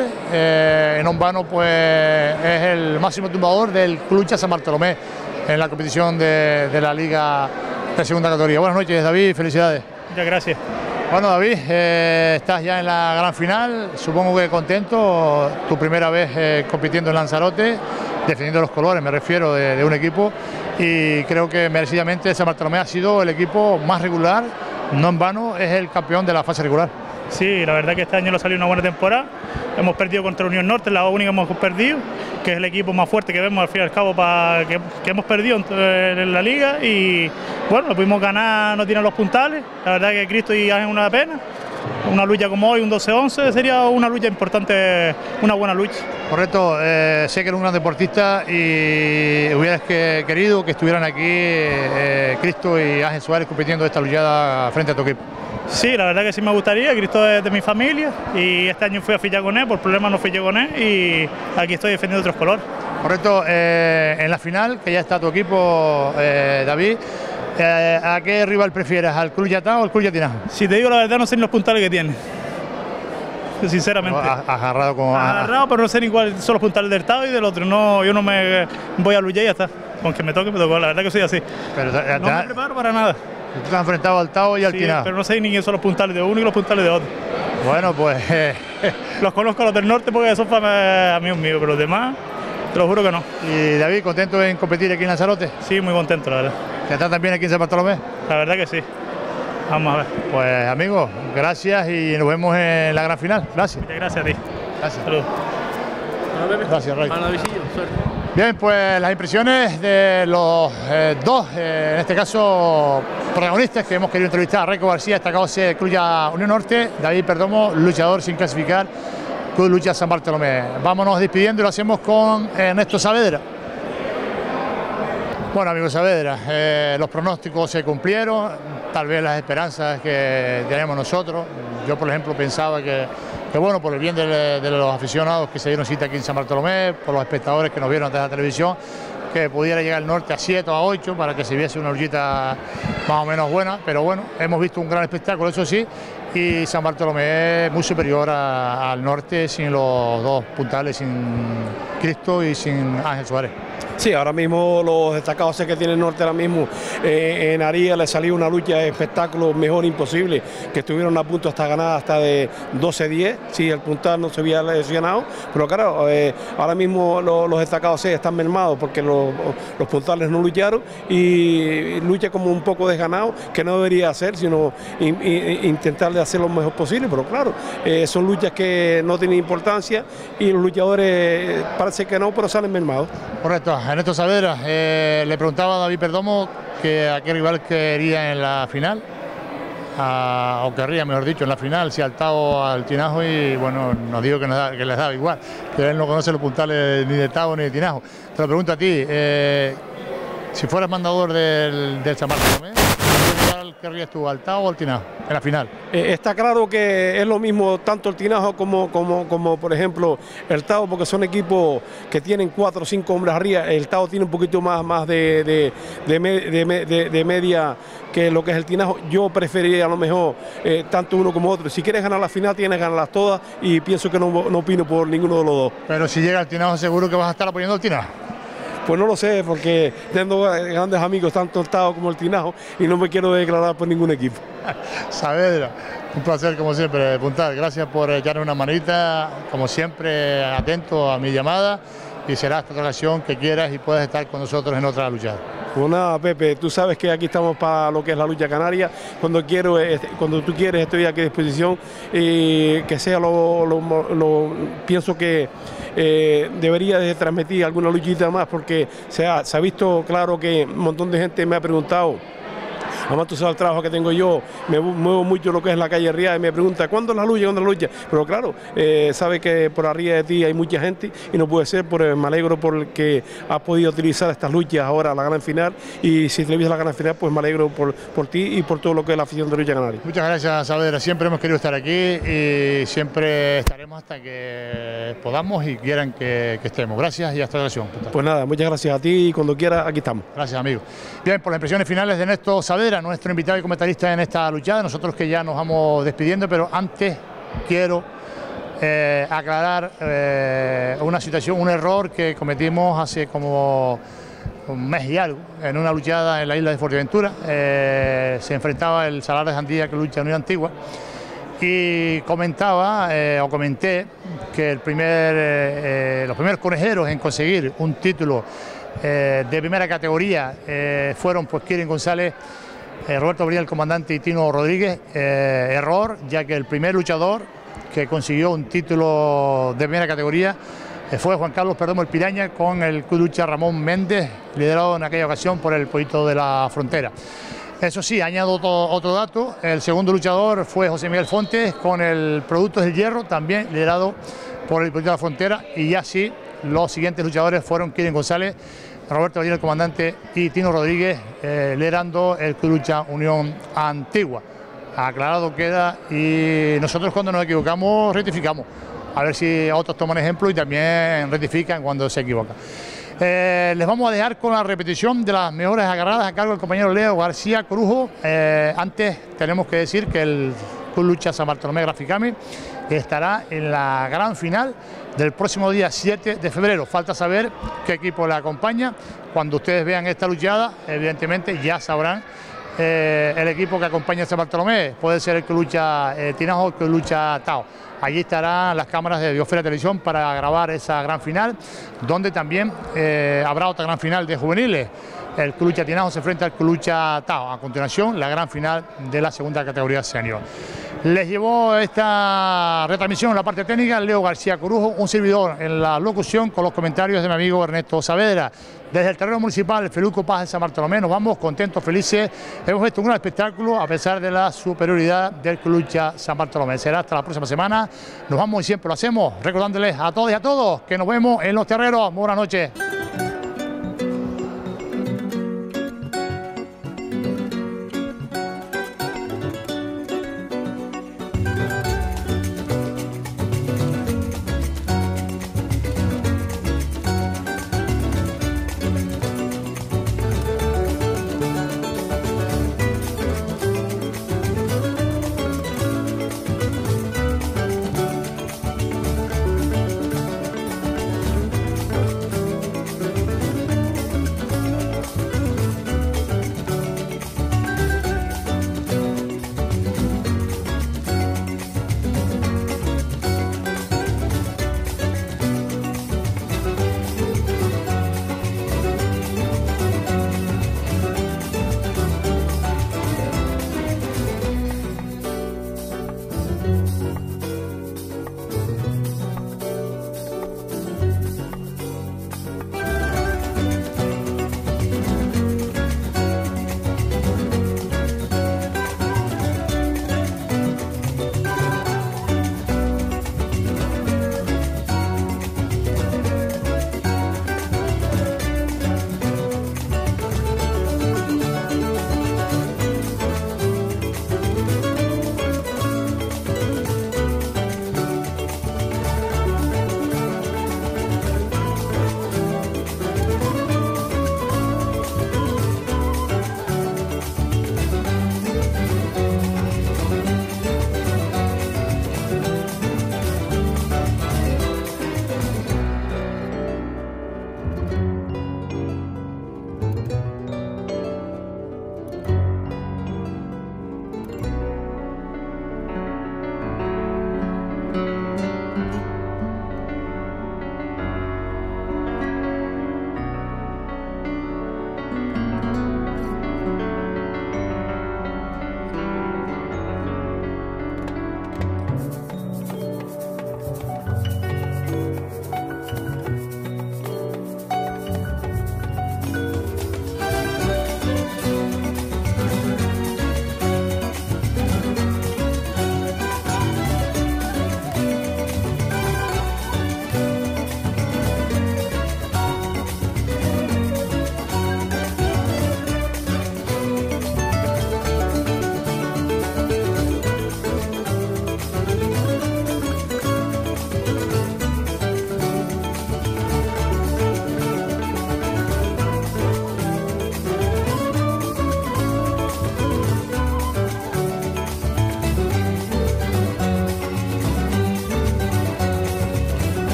En vano, pues es el máximo tumbador del Club Lucha San Bartolomé en la competición de la Liga de Segunda Categoría. Buenas noches, David, felicidades. Muchas gracias. Bueno, David, estás ya en la gran final, supongo que contento, tu primera vez compitiendo en Lanzarote, defendiendo los colores, me refiero, de un equipo, y creo que merecidamente San Bartolomé ha sido el equipo más regular, no en vano, es el campeón de la fase regular. Sí, la verdad que este año nos salió una buena temporada. Hemos perdido contra Unión Norte, la única que hemos perdido, que es el equipo más fuerte que vemos al fin y al cabo que hemos perdido en la liga. Y bueno, lo pudimos ganar, no tienen los puntales. La verdad que Cristo y Ángel una pena. Una lucha como hoy, un 12-11, sería una lucha importante, una buena lucha. Correcto, sé que eres un gran deportista y hubieras querido que estuvieran aquí Cristo y Ángel Suárez compitiendo esta luchada frente a tu equipo. Sí, la verdad que sí me gustaría. Cristo es de mi familia y este año fui a fichar con él, por problemas no fiché con él y aquí estoy defendiendo otros colores. Correcto, en la final, que ya está tu equipo, David, ¿a qué rival prefieres, al Club Yatá o al Club Yatinajo? Si te digo la verdad, no sé ni los puntales que tiene, sinceramente. Agarrado con... Agarrado, pero no sé ni cuáles son los puntales del Estado y del otro. No, yo no me voy a luchar y ya está. Aunque me toque, me tocó, la verdad que soy así. Pero, no me preparo para nada. Tú te has enfrentado al Tao y al Tinajo. Pero no sé ni quién son los puntales de uno y los puntales de otro. Bueno, pues... los conozco a los del norte porque son amigos míos, pero los demás, te lo juro que no. ¿Y David, contento en competir aquí en Lanzarote? Sí, muy contento, la verdad. ¿Ya estás también aquí en San Bartolomé? La verdad que sí. Vamos a ver. Pues amigos, gracias y nos vemos en la gran final. Gracias. Muchas gracias a ti. Gracias. Saludos. Gracias, Ray. Suerte. Bien, pues las impresiones de los dos, en este caso, protagonistas que hemos querido entrevistar. A Raiko García, destacado de Club Unión Norte, David Perdomo, luchador sin clasificar, Club Lucha San Bartolomé. Vámonos despidiendo y lo hacemos con Ernesto Saavedra. Bueno, amigos Saavedra, los pronósticos se cumplieron, tal vez las esperanzas que tenemos nosotros. Yo, por ejemplo, pensaba que bueno, por el bien de los aficionados que se dieron cita aquí en San Bartolomé, por los espectadores que nos vieron desde la televisión, que pudiera llegar el norte a 7 o a 8 para que se viese una luchita más o menos buena, pero bueno, hemos visto un gran espectáculo, eso sí, y San Bartolomé es muy superior al norte sin los dos puntales, sin Cristo y sin Ángel Suárez. Sí, ahora mismo los destacados que tiene el norte ahora mismo, en Aría le salió una lucha de espectáculo mejor imposible, que estuvieron a punto hasta ganar hasta de 12-10, si el puntal no se había lesionado, pero claro, ahora mismo los destacados están mermados porque los puntales no lucharon y lucha como un poco desganado, que no debería hacer, sino intentar de hacer lo mejor posible, pero claro, son luchas que no tienen importancia y los luchadores parece que no, pero salen mermados. Correcto. Ernesto Saavedra, le preguntaba a David Perdomo que a qué rival quería en la final, o querría, mejor dicho, en la final, si al Tao o al Tinajo, y bueno, nos dijo que les daba igual, que él no conoce los puntales ni de Tao ni de Tinajo. Te lo pregunto a ti, si fueras mandador del San Bartolomé, ¿cuál querrías tú, al Tao o al Tinajo en la final? Está claro que es lo mismo tanto el Tinajo como por ejemplo el Tao, porque son equipos que tienen 4 o 5 hombres arriba. El Tao tiene un poquito más de media que lo que es el Tinajo. Yo preferiría a lo mejor tanto uno como otro. Si quieres ganar la final tienes que ganarlas todas y pienso que no opino por ninguno de los dos. Pero si llega el Tinajo seguro que vas a estar apoyando al Tinajo. Pues no lo sé, porque tengo grandes amigos, tanto el Tao como el Tinajo, y no me quiero declarar por ningún equipo. Saavedra, un placer como siempre, Puntal. Gracias por echarme una manita, como siempre, atento a mi llamada, y será esta ocasión que quieras y puedas estar con nosotros en otra lucha. Pues nada, Pepe, tú sabes que aquí estamos para lo que es la lucha canaria. Cuando tú quieres, estoy aquí a disposición. Y que sea pienso que debería de transmitir alguna luchita más, porque se ha visto claro que un montón de gente me ha preguntado Además, tú sabes el trabajo que tengo yo, me muevo mucho lo que es la calle Ría y me pregunta, ¿cuándo es la lucha? ¿Cuándo es la lucha? Pero claro, sabe que por arriba de ti hay mucha gente y no puede ser, me alegro porque has podido utilizar estas luchas ahora, la gran final, y si televisas la gran final, pues me alegro por ti y por todo lo que es la afición de Lucha Canaria. Muchas gracias, Saavedra, siempre hemos querido estar aquí y siempre estaremos hasta que podamos y quieran que estemos. Gracias y hasta la ocasión. Pues nada, muchas gracias a ti y cuando quieras, aquí estamos. Gracias, amigo. Bien, por las impresiones finales de Néstor Saavedra, nuestro invitado y comentarista en esta luchada, nosotros que ya nos vamos despidiendo, pero antes quiero aclarar una situación, un error que cometimos hace como un mes y algo, en una luchada en la isla de Fuerteventura. Se enfrentaba el Salar de Jandía que lucha en Unión Antigua y comenté que los primeros conejeros en conseguir un título de primera categoría fueron pues Kirin González, Roberto Bría, el comandante, y Tino Rodríguez. Error, ya que el primer luchador que consiguió un título de primera categoría fue Juan Carlos Perdomo el Piraña, con el Club Lucha Ramón Méndez, liderado en aquella ocasión por el Pollito de la Frontera. Eso sí, añado otro dato: el segundo luchador fue José Miguel Fontes, con el Productos del Hierro, también liderado por el Pollito de la Frontera, y ya sí, los siguientes luchadores fueron Kirin González, Roberto Ballina, el comandante, y Tino Rodríguez, liderando el Club Lucha Unión Antigua. Aclarado queda, y nosotros cuando nos equivocamos rectificamos, a ver si otros toman ejemplo y también rectifican cuando se equivocan. Les vamos a dejar con la repetición de las mejores agarradas a cargo del compañero Leo García Corujo. Antes tenemos que decir que el Club Lucha San Bartolomé Graficami estará en la gran final del próximo día 7 de febrero. Falta saber qué equipo le acompaña. Cuando ustedes vean esta luchada, evidentemente ya sabrán el equipo que acompaña a San Bartolomé. Puede ser el que lucha Tinajo o el que lucha Tao. Allí estarán las cámaras de Biosfera Televisión para grabar esa gran final, donde también habrá otra gran final de juveniles. El Club Lucha Tinajo se enfrenta al Club Lucha Tao. A continuación, la gran final de la segunda categoría senior. Les llevó esta retransmisión en la parte técnica Leo García Corujo, un servidor en la locución, con los comentarios de mi amigo Ernesto Saavedra. Desde el terreno municipal Feluco Paz de San Bartolomé nos vamos contentos, felices. Hemos visto un gran espectáculo a pesar de la superioridad del Club Lucha San Bartolomé. Será hasta la próxima semana. Nos vamos y siempre lo hacemos recordándoles a todos y a todos que nos vemos en los terreros. Buenas noches.